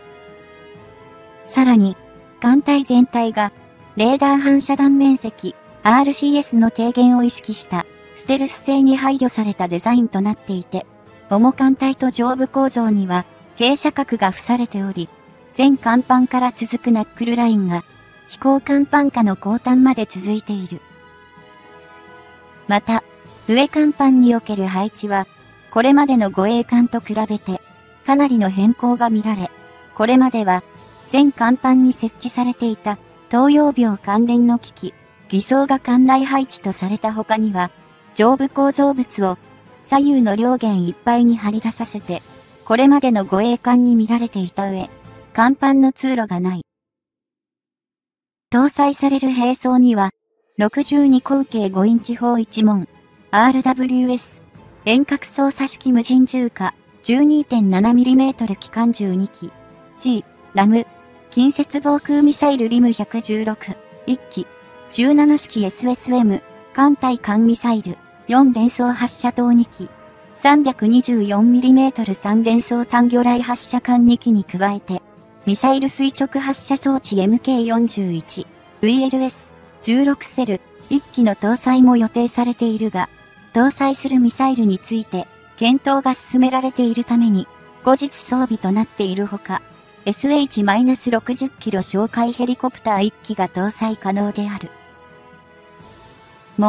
さらに、艦体全体が、レーダー反射断面積 アールシーエス の低減を意識したステルス性に配慮されたデザインとなっていて、主艦体と上部構造には傾斜角が付されており、全甲板から続くナックルラインが飛行甲板下の後端まで続いている。また、上甲板における配置は、これまでの護衛艦と比べてかなりの変更が見られ、これまでは全甲板に設置されていた投用病関連の機器、偽装が艦内配置とされた他には、上部構造物を左右の両舷いっぱいに張り出させて、これまでの護衛艦に見られていた上、甲板の通路がない。搭載される兵装には、ろくじゅうに口径ごインチ砲いち門、アールダブリューエス、遠隔操作式無人重火 じゅうにてんななミリメートル 機関銃に機、C、ラム、近接防空ミサイルリムひゃくじゅうろく、いっ機、じゅうなな式 エスエスエム、艦対艦ミサイル、よん連装発射塔に機、さんびゃくにじゅうよんミリメートル さん連装単魚雷発射管に機に加えて、ミサイル垂直発射装置 エムケーよんじゅういち、ブイエルエス、じゅうろくセル、いっ機の搭載も予定されているが、搭載するミサイルについて、検討が進められているために、後日装備となっているほか、エスエイチろくじゅっキロ哨戒ヘリコプターいっ機が搭載可能である。も、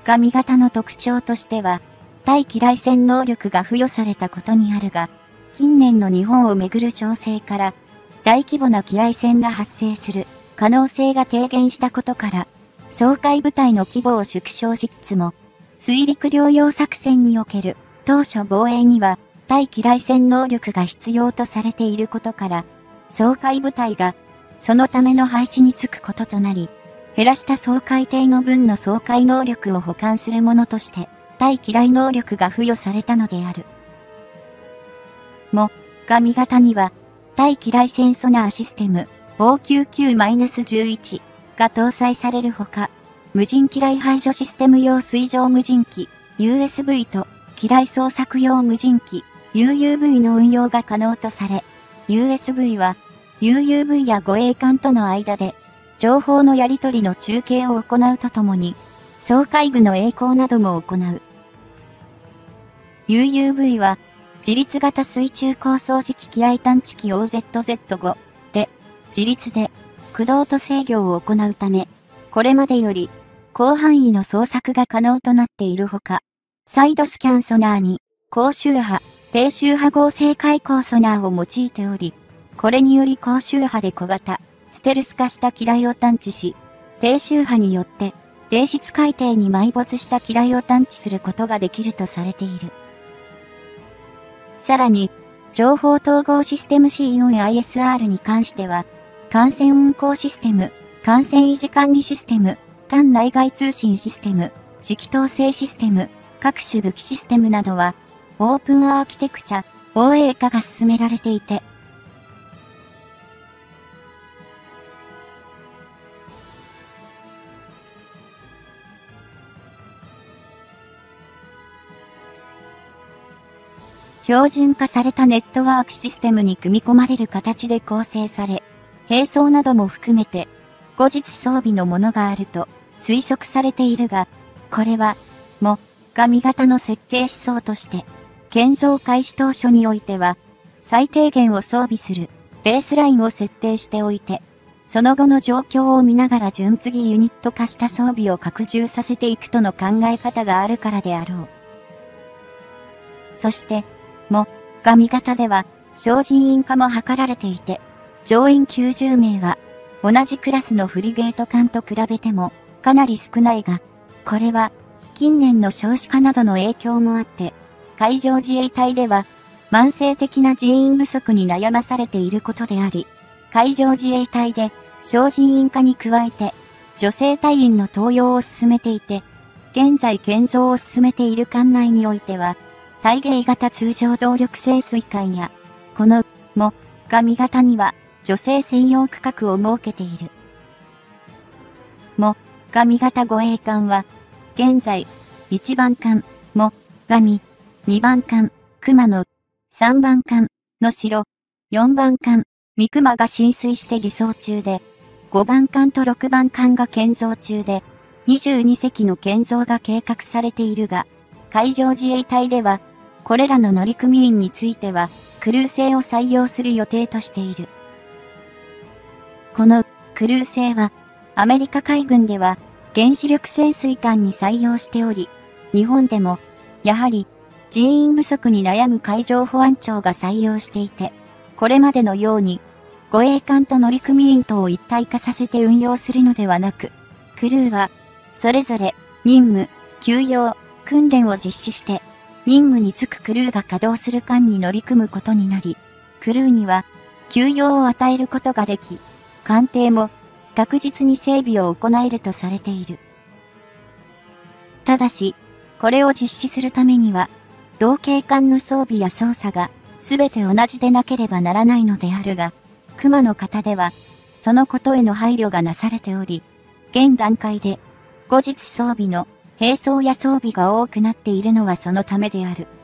髪型の特徴としては、対機雷戦能力が付与されたことにあるが、近年の日本をめぐる情勢から、大規模な機雷戦が発生する可能性が低減したことから、掃海部隊の規模を縮小しつつも、水陸両用作戦における当初防衛には対機雷戦能力が必要とされていることから、掃海部隊がそのための配置につくこととなり、減らした掃海艇の分の掃海能力を補完するものとして、対機雷能力が付与されたのである。も、髪型には、対機雷戦ソナーシステム オーきゅうきゅうじゅういち が搭載されるほか、無人機雷排除システム用水上無人機 ユーエスブイ と機雷捜索用無人機 ユーユーブイ の運用が可能とされ、ユーエスブイ は ユーユーブイ や護衛艦との間で情報のやり取りの中継を行うとともに、掃海具の曳航なども行う。ユーユーブイ は自立型水中高層式機雷探知機 オーゼットゼットご で自立で駆動と制御を行うため、これまでより広範囲の捜索が可能となっているほか、サイドスキャンソナーに高周波、低周波合成開口ソナーを用いており、これにより高周波で小型、ステルス化した機雷を探知し、低周波によって低質海底に埋没した機雷を探知することができるとされている。さらに、情報統合システム シーよんアイエスアール に関しては、艦船運航システム、艦船維持管理システム、艦内外通信システム、磁気統制システム、各種武器システムなどは、オープンアーキテクチャ、オーエー 化が進められていて、標準化されたネットワークシステムに組み込まれる形で構成され、並走なども含めて、後日装備のものがあると推測されているが、これは、も、髪型の設計思想として、建造開始当初においては、最低限を装備するベースラインを設定しておいて、その後の状況を見ながら順次ユニット化した装備を拡充させていくとの考え方があるからであろう。そして、も、髪型では、小人員化も図られていて、乗員きゅうじゅうめいは、同じクラスのフリゲート艦と比べても、かなり少ないが、これは、近年の少子化などの影響もあって、海上自衛隊では、慢性的な人員不足に悩まされていることであり、海上自衛隊で、小人員化に加えて、女性隊員の登用を進めていて、現在建造を進めている艦内においては、対迎型通常動力潜水艦や、この、も、髪型には、女性専用区画を設けている。も、髪型護衛艦は、現在、いちばん艦、も、髪、にばん艦、熊野、さんばん艦、能代、よんばん艦、三熊が進水して偽装中で、ごばん艦とろくばん艦が建造中で、にじゅうにせきの建造が計画されているが、海上自衛隊では、これらの乗組員については、クルー制を採用する予定としている。このクルー制は、アメリカ海軍では原子力潜水艦に採用しており、日本でも、やはり人員不足に悩む海上保安庁が採用していて、これまでのように、護衛艦と乗組員とを一体化させて運用するのではなく、クルーは、それぞれ任務、給養、訓練を実施して、任務に就くクルーが稼働する艦に乗り組むことになり、クルーには給養を与えることができ、艦艇も確実に整備を行えるとされている。ただし、これを実施するためには、同型艦の装備や操作がすべて同じでなければならないのであるが、熊の方では、そのことへの配慮がなされており、現段階で後日装備の並走や装備が多くなっているのはそのためである。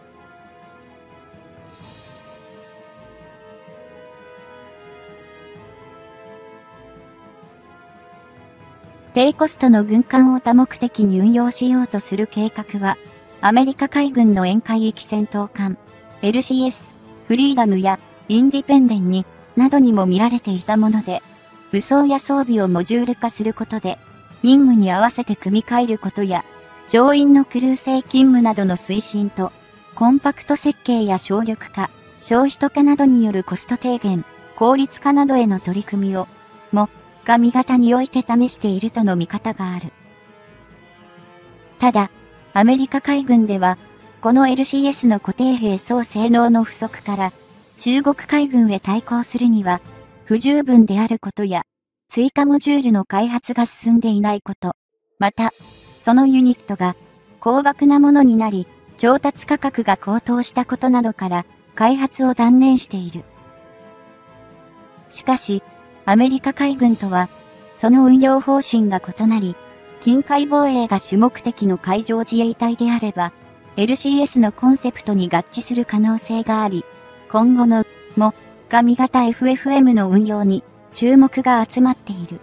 低コストの軍艦を多目的に運用しようとする計画は、アメリカ海軍の沿海域戦闘艦、エルシーエス、フリーダムやインディペンデンに、などにも見られていたもので、武装や装備をモジュール化することで、任務に合わせて組み替えることや、 乗員のクルー制勤務などの推進と、コンパクト設計や省力化、消費と化などによるコスト低減、効率化などへの取り組みを、も、髪型において試しているとの見方がある。ただ、アメリカ海軍では、この エルシーエス の固定兵装性能の不足から、中国海軍へ対抗するには、不十分であることや、追加モジュールの開発が進んでいないこと、また、そのユニットが、高額なものになり、調達価格が高騰したことなどから、開発を断念している。しかし、アメリカ海軍とは、その運用方針が異なり、近海防衛が主目的の海上自衛隊であれば、エルシーエス のコンセプトに合致する可能性があり、今後の、も、髪型 エフエフエム の運用に注目が集まっている。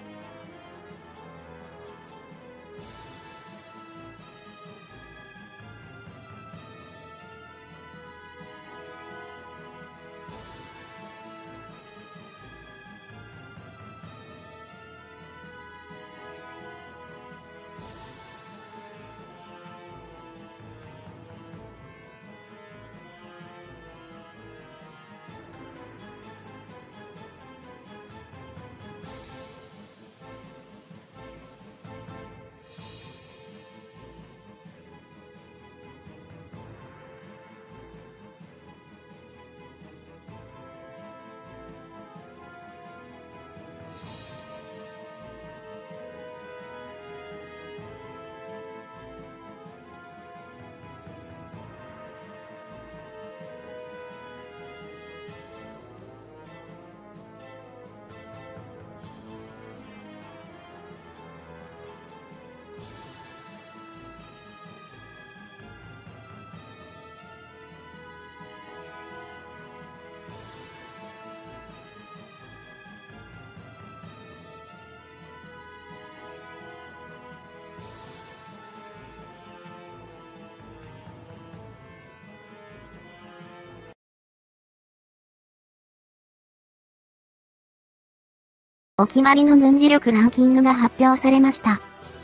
お決まりの軍事力ランキングが発表されました。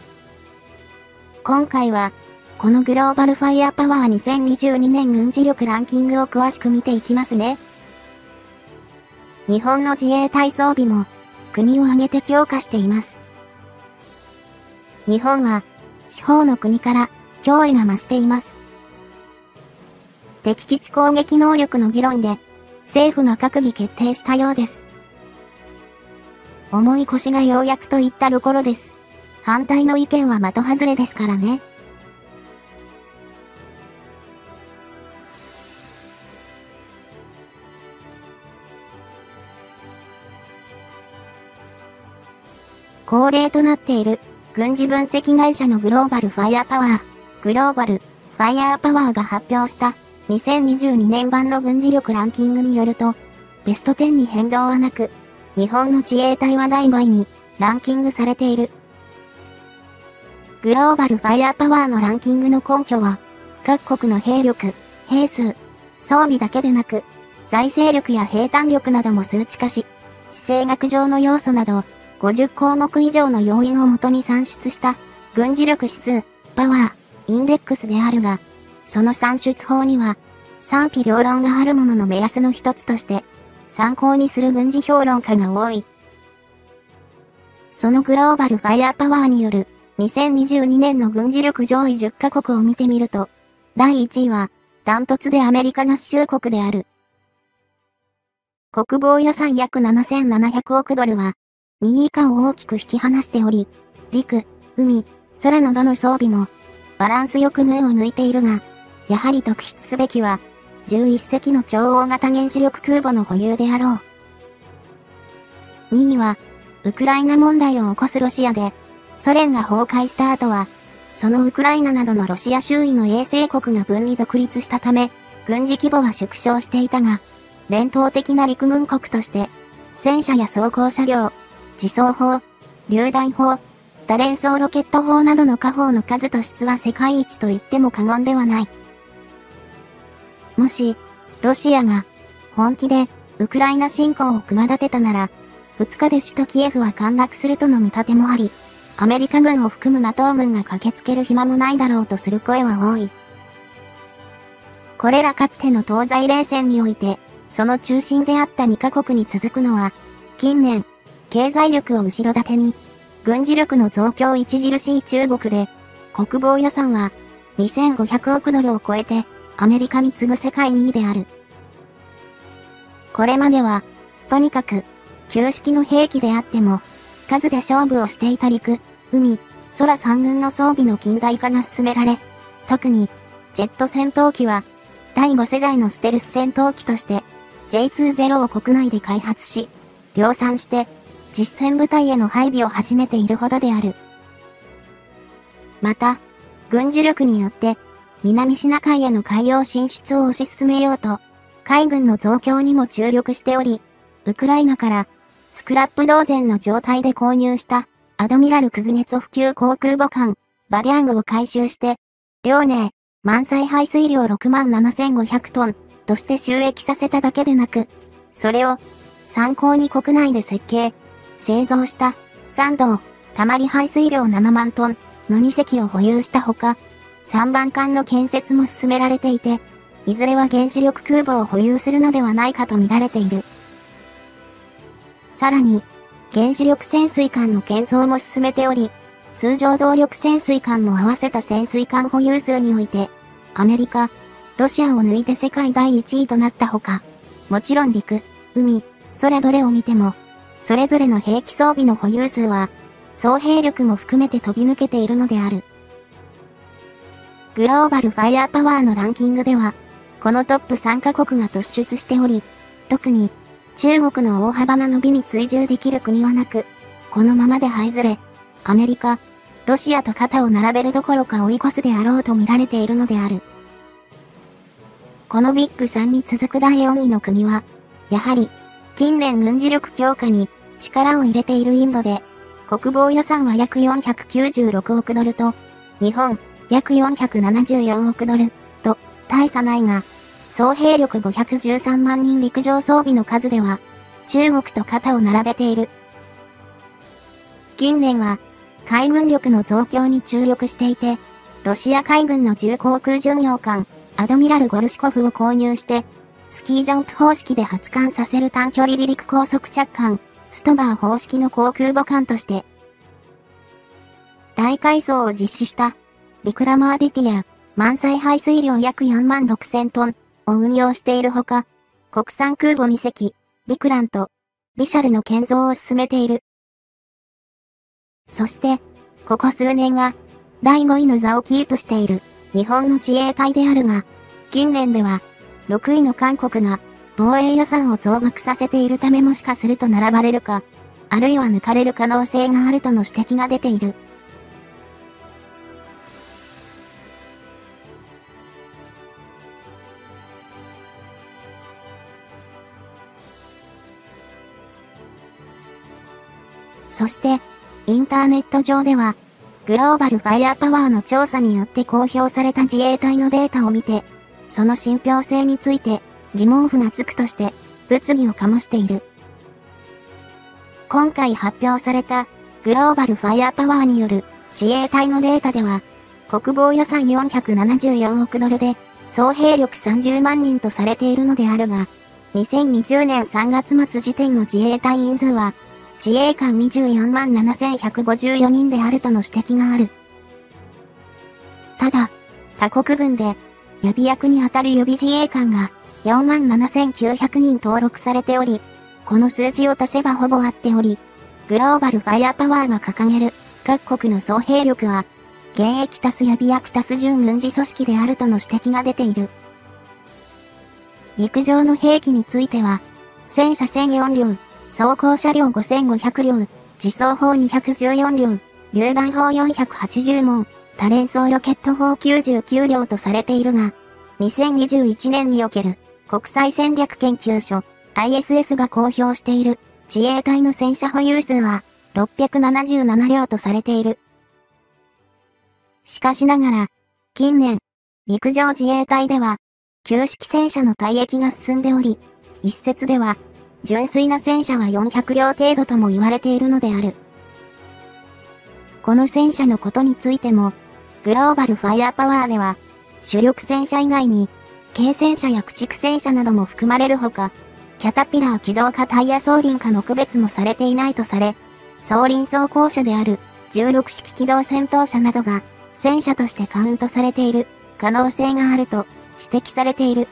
今回は、このグローバルファイアパワーにせんにじゅうにねん軍事力ランキングを詳しく見ていきますね。日本の自衛隊装備も、国を挙げて強化しています。日本は、四方の国から脅威が増しています。敵基地攻撃能力の議論で、政府が閣議決定したようです。重い腰がようやくといったところです。反対の意見は的外れですからね。恒例となっている軍事分析会社のグローバルファイアパワー、グローバルファイアパワーが発表したにせんにじゅうにねん版の軍事力ランキングによると、ベストじゅうに変動はなく、日本の自衛隊はだいごいにランキングされている。グローバルファイアパワーのランキングの根拠は、各国の兵力、兵数、装備だけでなく、財政力や兵隊力なども数値化し、地政学上の要素など、ごじゅっこうもく以上の要因をもとに算出した、軍事力指数、パワー、インデックスであるが、その算出法には、賛否両論があるものの目安の一つとして、参考にする軍事評論家が多い。そのグローバルファイアパワーによるにせんにじゅうにねんの軍事力上位じゅっかこくを見てみると、だいいちいはダントツでアメリカ合衆国である。国防予算約ななせんななひゃくおくドルは、にい以下を大きく引き離しており、陸、海、空のどの装備もバランスよく群を抜いているが、やはり特筆すべきは、じゅういっせきの超大型原子力空母の保有であろう。にいは、ウクライナ問題を起こすロシアで、ソ連が崩壊した後は、そのウクライナなどのロシア周囲の衛星国が分離独立したため、軍事規模は縮小していたが、伝統的な陸軍国として、戦車や装甲車両、自走砲、榴弾砲、多連装ロケット砲などの火砲の数と質は世界一と言っても過言ではない。もし、ロシアが、本気で、ウクライナ侵攻を企てたなら、ふつかで首都キエフは陥落するとの見立てもあり、 アメリカ軍を含む ナトー 軍が駆けつける暇もないだろうとする声は多い。これらかつての東西冷戦において、その中心であったにカ国に続くのは、近年、経済力を後ろ盾に、軍事力の増強著しい中国で、国防予算はにせんごひゃくおくドルを超えて、アメリカに次ぐ世界にいである。これまでは、とにかく、旧式の兵器であっても、数で勝負をしていた陸、海、空三軍の装備の近代化が進められ、特に、ジェット戦闘機は、だいご世代のステルス戦闘機として、ジェイツーゼロ を国内で開発し、量産して、実戦部隊への配備を始めているほどである。また、軍事力によって、南シナ海への海洋進出を推し進めようと、海軍の増強にも注力しており、ウクライナからスクラップ同然の状態で購入したアドミラル・クズネツォフ級航空母艦バリャングを回収して、遼寧、満載排水量 ろくまんななせんごひゃくトンとして収益させただけでなく、それを参考に国内で設計、製造した三道、たまり排水量ななまんトンのに隻を保有したほか、さんばん艦の建設も進められていて、いずれは原子力空母を保有するのではないかと見られている。さらに、原子力潜水艦の建造も進めており、通常動力潜水艦も合わせた潜水艦保有数において、アメリカ、ロシアを抜いて世界だいいちいとなったほか、もちろん陸、海、空どれを見ても、それぞれの兵器装備の保有数は、総兵力も含めて飛び抜けているのである。グローバルファイアーパワーのランキングでは、このトップさんカ国が突出しており、特に中国の大幅な伸びに追従できる国はなく、このままで這いずれ、アメリカ、ロシアと肩を並べるどころか追い越すであろうと見られているのである。このビッグさんに続くだいよんいの国は、やはり、近年軍事力強化に力を入れているインドで、国防予算は約よんひゃくきゅうじゅうろくおくドルと、日本、約よんひゃくななじゅうよんおくドルと大差ないが、総兵力ごひゃくじゅうさんまんにん陸上装備の数では、中国と肩を並べている。近年は、海軍力の増強に注力していて、ロシア海軍の重航空巡洋艦、アドミラル・ゴルシコフを購入して、スキージャンプ方式で発艦させる短距離離陸高速着艦、ストバー方式の航空母艦として、大改装を実施した、ビクラマーディティア、満載排水量約よんまんろくせんトンを運用しているほか、国産空母に隻、ビクラント、ビシャルの建造を進めている。そして、ここ数年は、だいごいの座をキープしている日本の自衛隊であるが、近年では、ろくいの韓国が防衛予算を増額させているためもしかすると並ばれるか、あるいは抜かれる可能性があるとの指摘が出ている。そして、インターネット上では、グローバルファイアーパワーの調査によって公表された自衛隊のデータを見て、その信憑性について疑問符がつくとして物議を醸している。今回発表されたグローバルファイアーパワーによる自衛隊のデータでは、国防予算よんひゃくななじゅうよんおくドルで総兵力さんじゅうまんにんとされているのであるが、にせんにじゅうねんさんがつ末時点の自衛隊員数は、自衛官にじゅうよんまんななせんひゃくごじゅうよにんであるとの指摘がある。ただ、他国軍で予備役にあたる予備自衛官がよんまんななせんきゅうひゃくにん登録されており、この数字を足せばほぼ合っており、グローバルファイアーパワーが掲げる各国の総兵力は、現役足す予備役足す準軍事組織であるとの指摘が出ている。陸上の兵器については、戦車せんよんりょう、装甲車両ごせんごひゃくりょう、自走砲にひゃくじゅうよんりょう、榴弾砲よんひゃくはちじゅうもん、多連装ロケット砲きゅうじゅうきゅうりょうとされているが、にせんにじゅういちねんにおける国際戦略研究所 アイエスエス が公表している自衛隊の戦車保有数はろっぴゃくななじゅうななりょうとされている。しかしながら、近年、陸上自衛隊では、旧式戦車の退役が進んでおり、一説では、純粋な戦車はよんひゃくりょう程度とも言われているのである。 この戦車のことについても、グローバルファイアパワーでは、主力戦車以外に、軽戦車や駆逐戦車なども含まれるほか、キャタピラー機動化タイヤ装輪化の区別もされていないとされ、装輪装甲車であるじゅうろくしき機動戦闘車などが戦車としてカウントされている可能性があると指摘されている。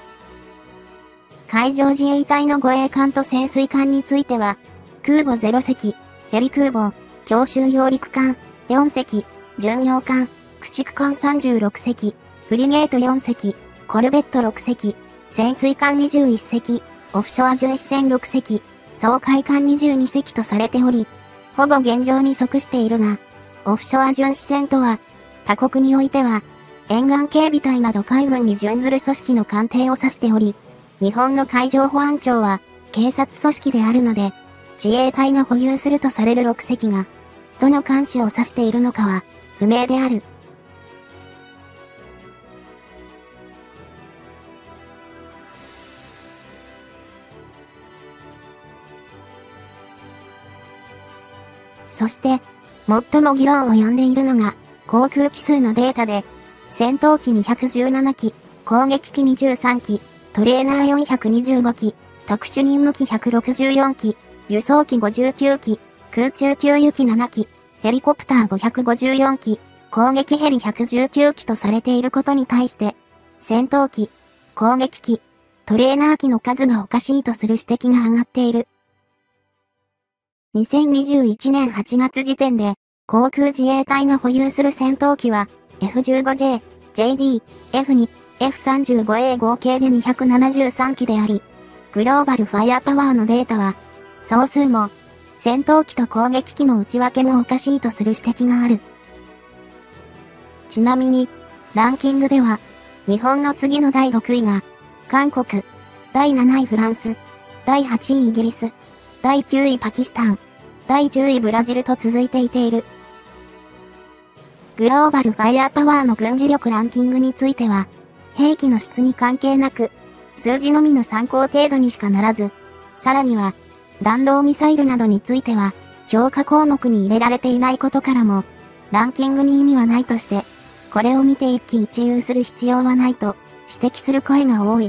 海上自衛隊の護衛艦と潜水艦については、空母ゼロせき、ヘリ空母、強襲揚陸艦よんせき、巡洋艦、駆逐艦さんじゅうろくせき、フリゲートよんせき、コルベットろくせき、潜水艦にじゅういっせき、オフショア巡視船ろくせき、掃海艦にじゅうにせきとされており、ほぼ現状に即しているが、オフショア巡視船とは、他国においては、沿岸警備隊など海軍に準ずる組織の艦艇を指しており、日本の海上保安庁は警察組織であるので、自衛隊が保有するとされるろくせきが、どの艦種を指しているのかは不明である。そして、最も議論を呼んでいるのが、航空機数のデータで、戦闘機にひゃくじゅうななき、攻撃機にじゅうさんき、トレーナーよんひゃくにじゅうごき、特殊任務機ひゃくろくじゅうよんき、輸送機ごじゅうきゅうき、空中給油機ななき、ヘリコプターごひゃくごじゅうよんき、攻撃ヘリひゃくじゅうきゅうきとされていることに対して、戦闘機、攻撃機、トレーナー機の数がおかしいとする指摘が上がっている。にせんにじゅういちねんはちがつ時点で、航空自衛隊が保有する戦闘機は、エフじゅうごジェー、ジェーディー、エフに、エフさんじゅうごエー 合計でにひゃくななじゅうさんきであり、グローバルファイアパワーのデータは、総数も、戦闘機と攻撃機の内訳もおかしいとする指摘がある。ちなみに、ランキングでは、日本の次のだいろくいが、韓国、だいなないフランス、だいはちいイギリス、だいきゅういパキスタン、だいじゅういブラジルと続いていている。グローバルファイアパワーの軍事力ランキングについては、兵器の質に関係なく、数字のみの参考程度にしかならず、さらには、弾道ミサイルなどについては、評価項目に入れられていないことからも、ランキングに意味はないとして、これを見て一喜一憂する必要はないと指摘する声が多い。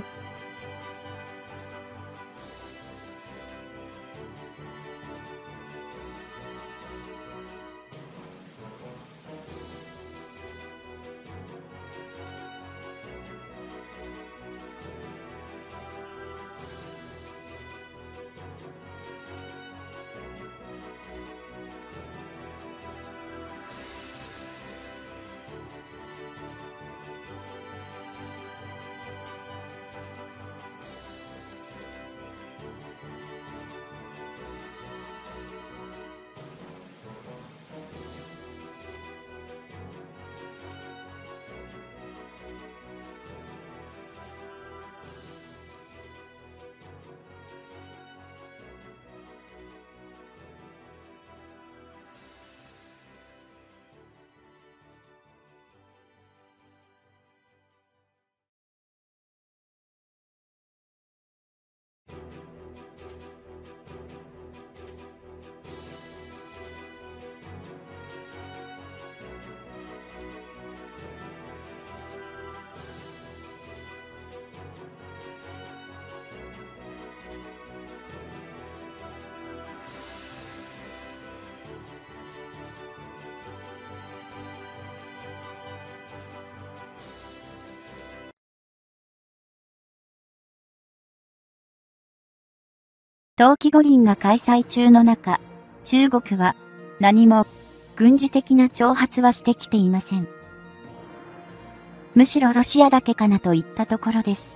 冬季五輪が開催中の中、中国は何も軍事的な挑発はしてきていません。むしろロシアだけかなといったところです。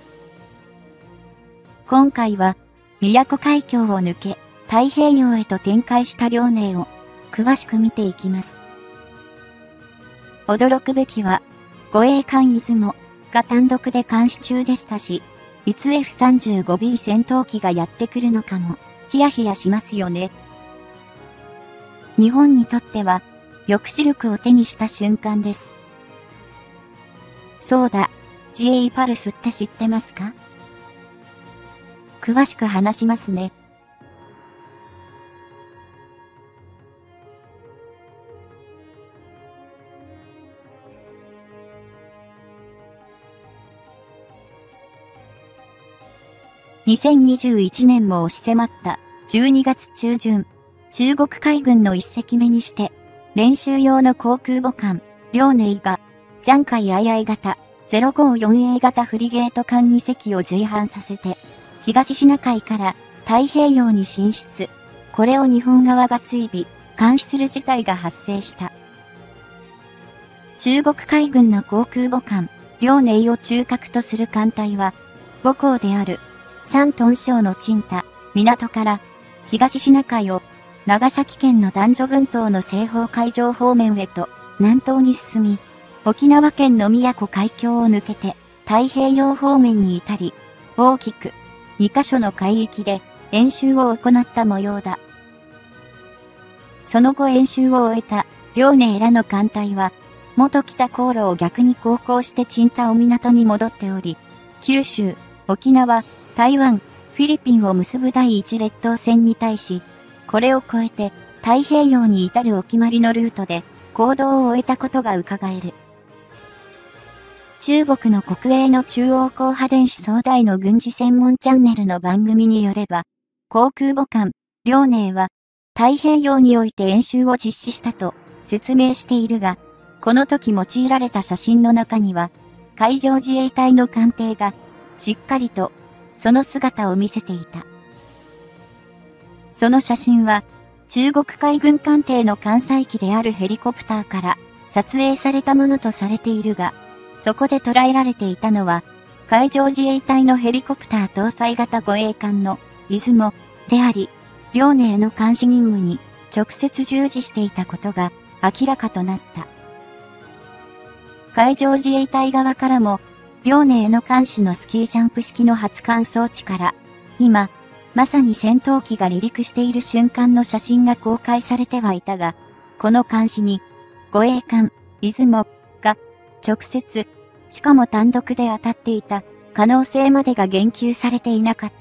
今回は宮古海峡を抜け太平洋へと展開した遼寧を詳しく見ていきます。驚くべきは護衛艦出雲が単独で監視中でしたし、いつ エフさんじゅうごビー 戦闘機がやってくるのかもヒヤヒヤしますよね。日本にとっては抑止力を手にした瞬間です。そうだ、ジェイパルスって知ってますか？詳しく話しますね。 にせんにじゅういちねんも押し迫ったじゅうにがつちゅうじゅん、中国海軍の一隻目にして、練習用の航空母艦、遼寧が、ジャンカイ相合型、ゼロごよんエー 型フリゲート艦に隻を随伴させて、東シナ海から太平洋に進出。これを日本側が追尾、監視する事態が発生した。中国海軍の航空母艦、遼寧を中核とする艦隊は、母港である、山東省の青島、港から、東シナ海を、長崎県の男女群島の西方海上方面へと、南東に進み、沖縄県の宮古海峡を抜けて、太平洋方面に至り、大きく、にカ所の海域で、演習を行った模様だ。その後演習を終えた、遼寧らの艦隊は、元来た航路を逆に航行して青島港に戻っており、九州、沖縄、台湾、フィリピンを結ぶ第一列島線に対し、これを越えて太平洋に至るお決まりのルートで行動を終えたことが伺える。中国の国営の中央広波電子総代の軍事専門チャンネルの番組によれば、航空母艦、遼寧は太平洋において演習を実施したと説明しているが、この時用いられた写真の中には、海上自衛隊の艦艇がしっかりとその姿を見せていた。その写真は、中国海軍艦艇の艦載機であるヘリコプターから撮影されたものとされているが、そこで捉えられていたのは、海上自衛隊のヘリコプター搭載型護衛艦の出雲であり、遼寧の監視任務に直接従事していたことが明らかとなった。海上自衛隊側からも、遼寧の艦首のスキージャンプ式の発艦装置から、今、まさに戦闘機が離陸している瞬間の写真が公開されてはいたが、この監視に、護衛艦、出雲が、直接、しかも単独で当たっていた可能性までが言及されていなかった。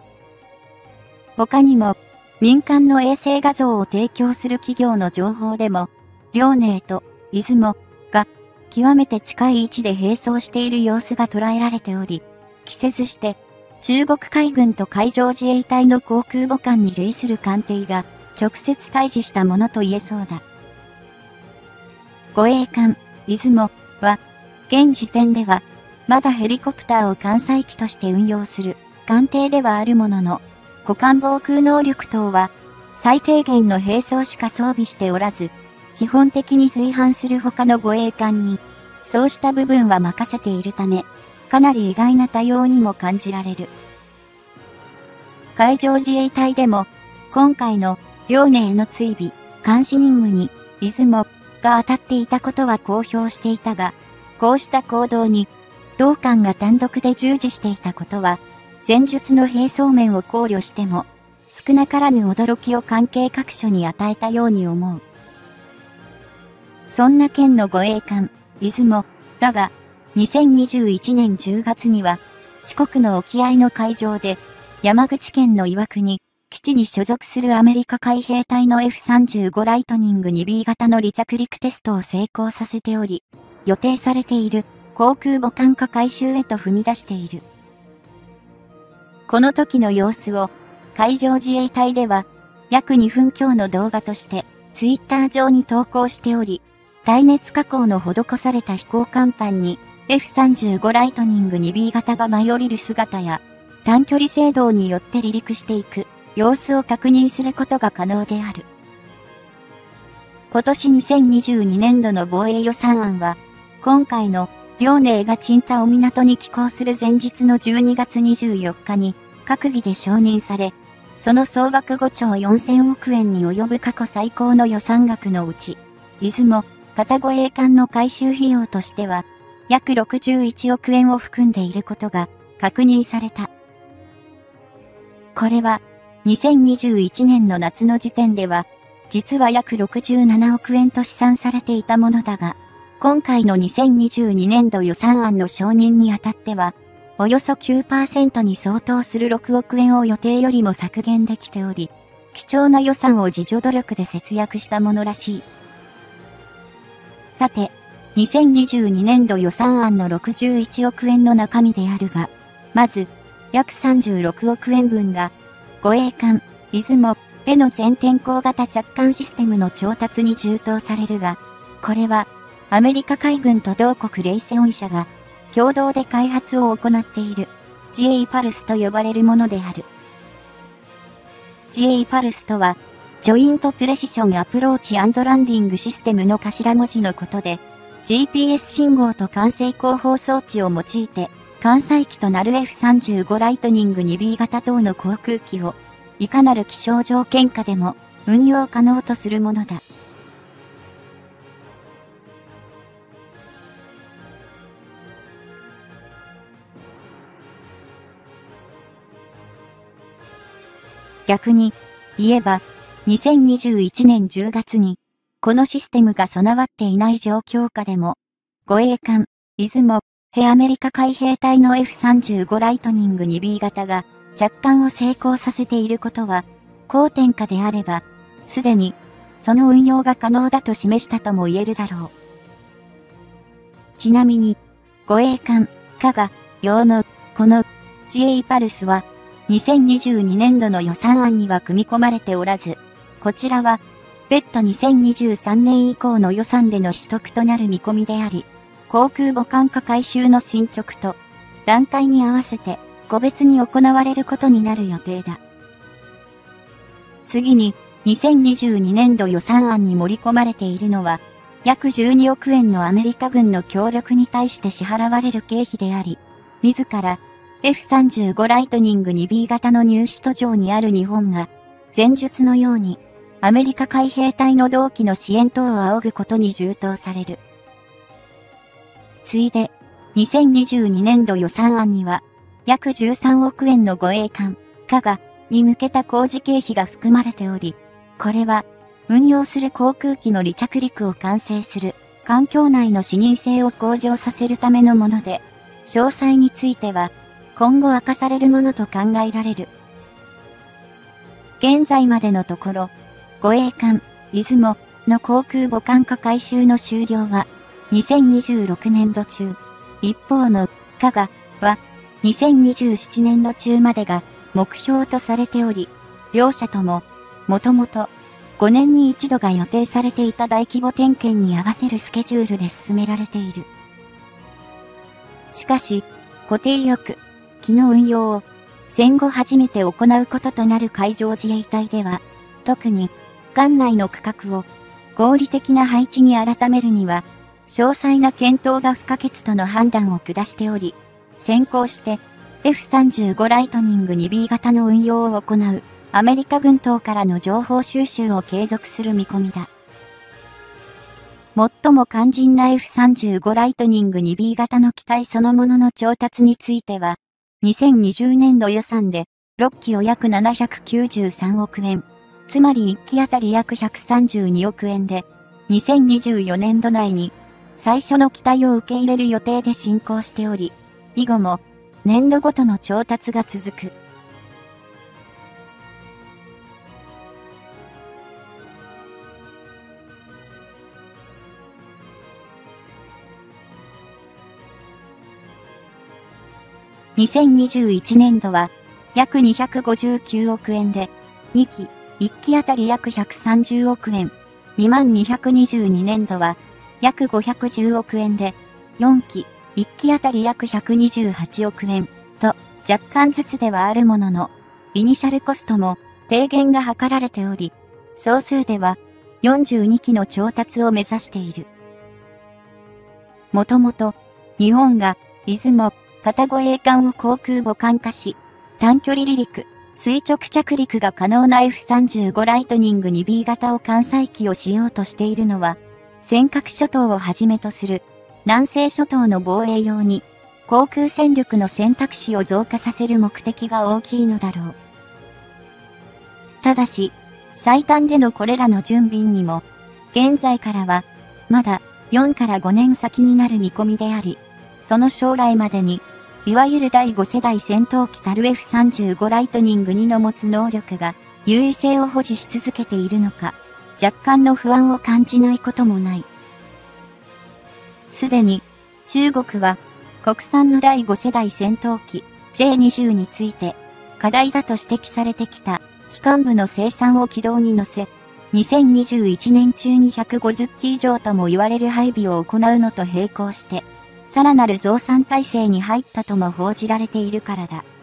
他にも、民間の衛星画像を提供する企業の情報でも、遼寧と出雲が、極めて近い位置で並走している様子が捉えられており、季節して中国海軍と海上自衛隊の航空母艦に類する艦艇が直接対峙したものと言えそうだ。護衛艦、出雲は、現時点では、まだヘリコプターを艦載機として運用する艦艇ではあるものの、互艦防空能力等は最低限の並走しか装備しておらず、基本的に随伴する他の護衛艦に、そうした部分は任せているため、かなり意外な対応にも感じられる。海上自衛隊でも、今回の遼寧の追尾、監視任務に、出雲が当たっていたことは公表していたが、こうした行動に、同艦が単独で従事していたことは、前述の並走面を考慮しても、少なからぬ驚きを関係各所に与えたように思う。そんな県の護衛艦、出雲だが、にせんにじゅういちねんじゅうがつには、四国の沖合の海上で、山口県の岩国基地に所属するアメリカ海兵隊の エフさんじゅうご ライトニング にビー 型の離着陸テストを成功させており、予定されている航空母艦化改修へと踏み出している。この時の様子を、海上自衛隊では、約にふん強の動画として、ツイッター上に投稿しており、耐熱加工の施された飛行甲板に エフさんじゅうご ライトニング にビー 型が舞い降りる姿や、短距離制動によって離陸していく様子を確認することが可能である。今年にせんにじゅうにねんどの防衛予算案は、今回の遼寧が青島港に寄港する前日のじゅうにがつにじゅうよっかに閣議で承認され、その総額ごちょうよんせんおくえんに及ぶ過去最高の予算額のうち、出雲型護衛艦の改修費用としては、約ろくじゅういちおくえんを含んでいることが確認された。これは、にせんにじゅういちねんの夏の時点では、実は約ろくじゅうななおくえんと試算されていたものだが、今回のにせんにじゅうにねんど予算案の承認にあたっては、およそ きゅうパーセント に相当するろくおくえんを予定よりも削減できており、貴重な予算を自助努力で節約したものらしい。さて、にせんにじゅうにねんど予算案のろくじゅういちおくえんの中身であるが、まず、 約さんじゅうろくおくえんぶんが、護衛艦、出雲への全天候型着艦システムの調達に充当されるが、これは、アメリカ海軍と同国レイセオン社が、共同で開発を行っている、ジェイパルスと呼ばれるものである。ジェイパルスとは、ジョイントプレシションアプローチ&ランディングシステムの頭文字のことで、ジーピーエス 信号と管制広報装置を用いて、艦載機となる エフさんじゅうご ライトニング ツービー 型等の航空機を、いかなる気象条件下でも運用可能とするものだ。逆に言えば、にせんにじゅういちねんじゅうがつに、このシステムが備わっていない状況下でも、護衛艦、出雲、へアメリカ海兵隊の エフさんじゅうご ライトニング ツービー 型が着艦を成功させていることは、好天下であれば、すでに、その運用が可能だと示したとも言えるだろう。ちなみに、護衛艦、加賀、用の、この、ジェイパルスは、にせんにじゅうにねんどの予算案には組み込まれておらず、こちらは、別途にせんにじゅうさんねん以降の予算での取得となる見込みであり、航空母艦化改修の進捗と、段階に合わせて、個別に行われることになる予定だ。次に、にせんにじゅうにねんど予算案に盛り込まれているのは、約じゅうにおくえんのアメリカ軍の協力に対して支払われる経費であり、自ら、エフさんじゅうご ライトニング ツービー 型の入手途上にある日本が、前述のように、アメリカ海兵隊の同期の支援等を仰ぐことに充当される。ついで、にせんにじゅうにねんど予算案には、約じゅうさんおくえんの護衛艦、加賀に向けた工事経費が含まれており、これは、運用する航空機の離着陸を完成する、環境内の視認性を向上させるためのもので、詳細については、今後明かされるものと考えられる。現在までのところ、護衛艦、出雲の航空母艦化改修の終了は、にせんにじゅうろくねんど中。一方の、加賀は、にせんにじゅうななねんど中までが目標とされており、両社とも、もともと、ごねんに一度が予定されていた大規模点検に合わせるスケジュールで進められている。しかし、固定翼、機の運用を戦後初めて行うこととなる海上自衛隊では、特に艦内の区画を合理的な配置に改めるには、詳細な検討が不可欠との判断を下しており、先行して エフさんじゅうご ライトニング ツービー 型の運用を行うアメリカ軍等からの情報収集を継続する見込みだ。最も肝心な エフさんじゅうご ライトニング ツービー 型の機体そのものの調達については、にせんにじゅうねんど予算でろっきを約ななひゃくきゅうじゅうさんおくえん、つまりいっきあたり約ひゃくさんじゅうにおくえんで、にせんにじゅうよねんど内に最初の機体を受け入れる予定で進行しており、以後も年度ごとの調達が続く。にせんにじゅういちねんどは約にひゃくごじゅうきゅうおくえんで、にき、いっきあたり約ひゃくさんじゅうおくえん、にまんにひゃくにじゅうにねんどは約ごひゃくじゅうおくえんで、よんき、いっきあたり約ひゃくにじゅうはちおくえんと若干ずつではあるものの、イニシャルコストも低減が図られており、総数ではよんじゅうにきの調達を目指している。もともと、日本が出雲、片護衛艦を航空母艦化し、短距離離陸、垂直着陸が可能な エフさんじゅうご ライトニング ツービー 型を艦載機を使用としているのは、尖閣諸島をはじめとする南西諸島の防衛用に航空戦力の選択肢を増加させる目的が大きいのだろう。ただし、最短でのこれらの準備にも、現在からはまだよんからごねん先になる見込みであり、その将来までに、いわゆるだいご世代戦闘機たる エフさんじゅうご ライトニングにの持つ能力が優位性を保持し続けているのか、若干の不安を感じないこともない。すでに中国は国産のだいご世代戦闘機ジェイにじゅう について、課題だと指摘されてきた、機関部の生産を軌道に乗せ、にせんにじゅういちねん中にひゃくごじゅっき以上とも言われる配備を行うのと並行して、さらなる増産体制に入ったとも報じられているからだ。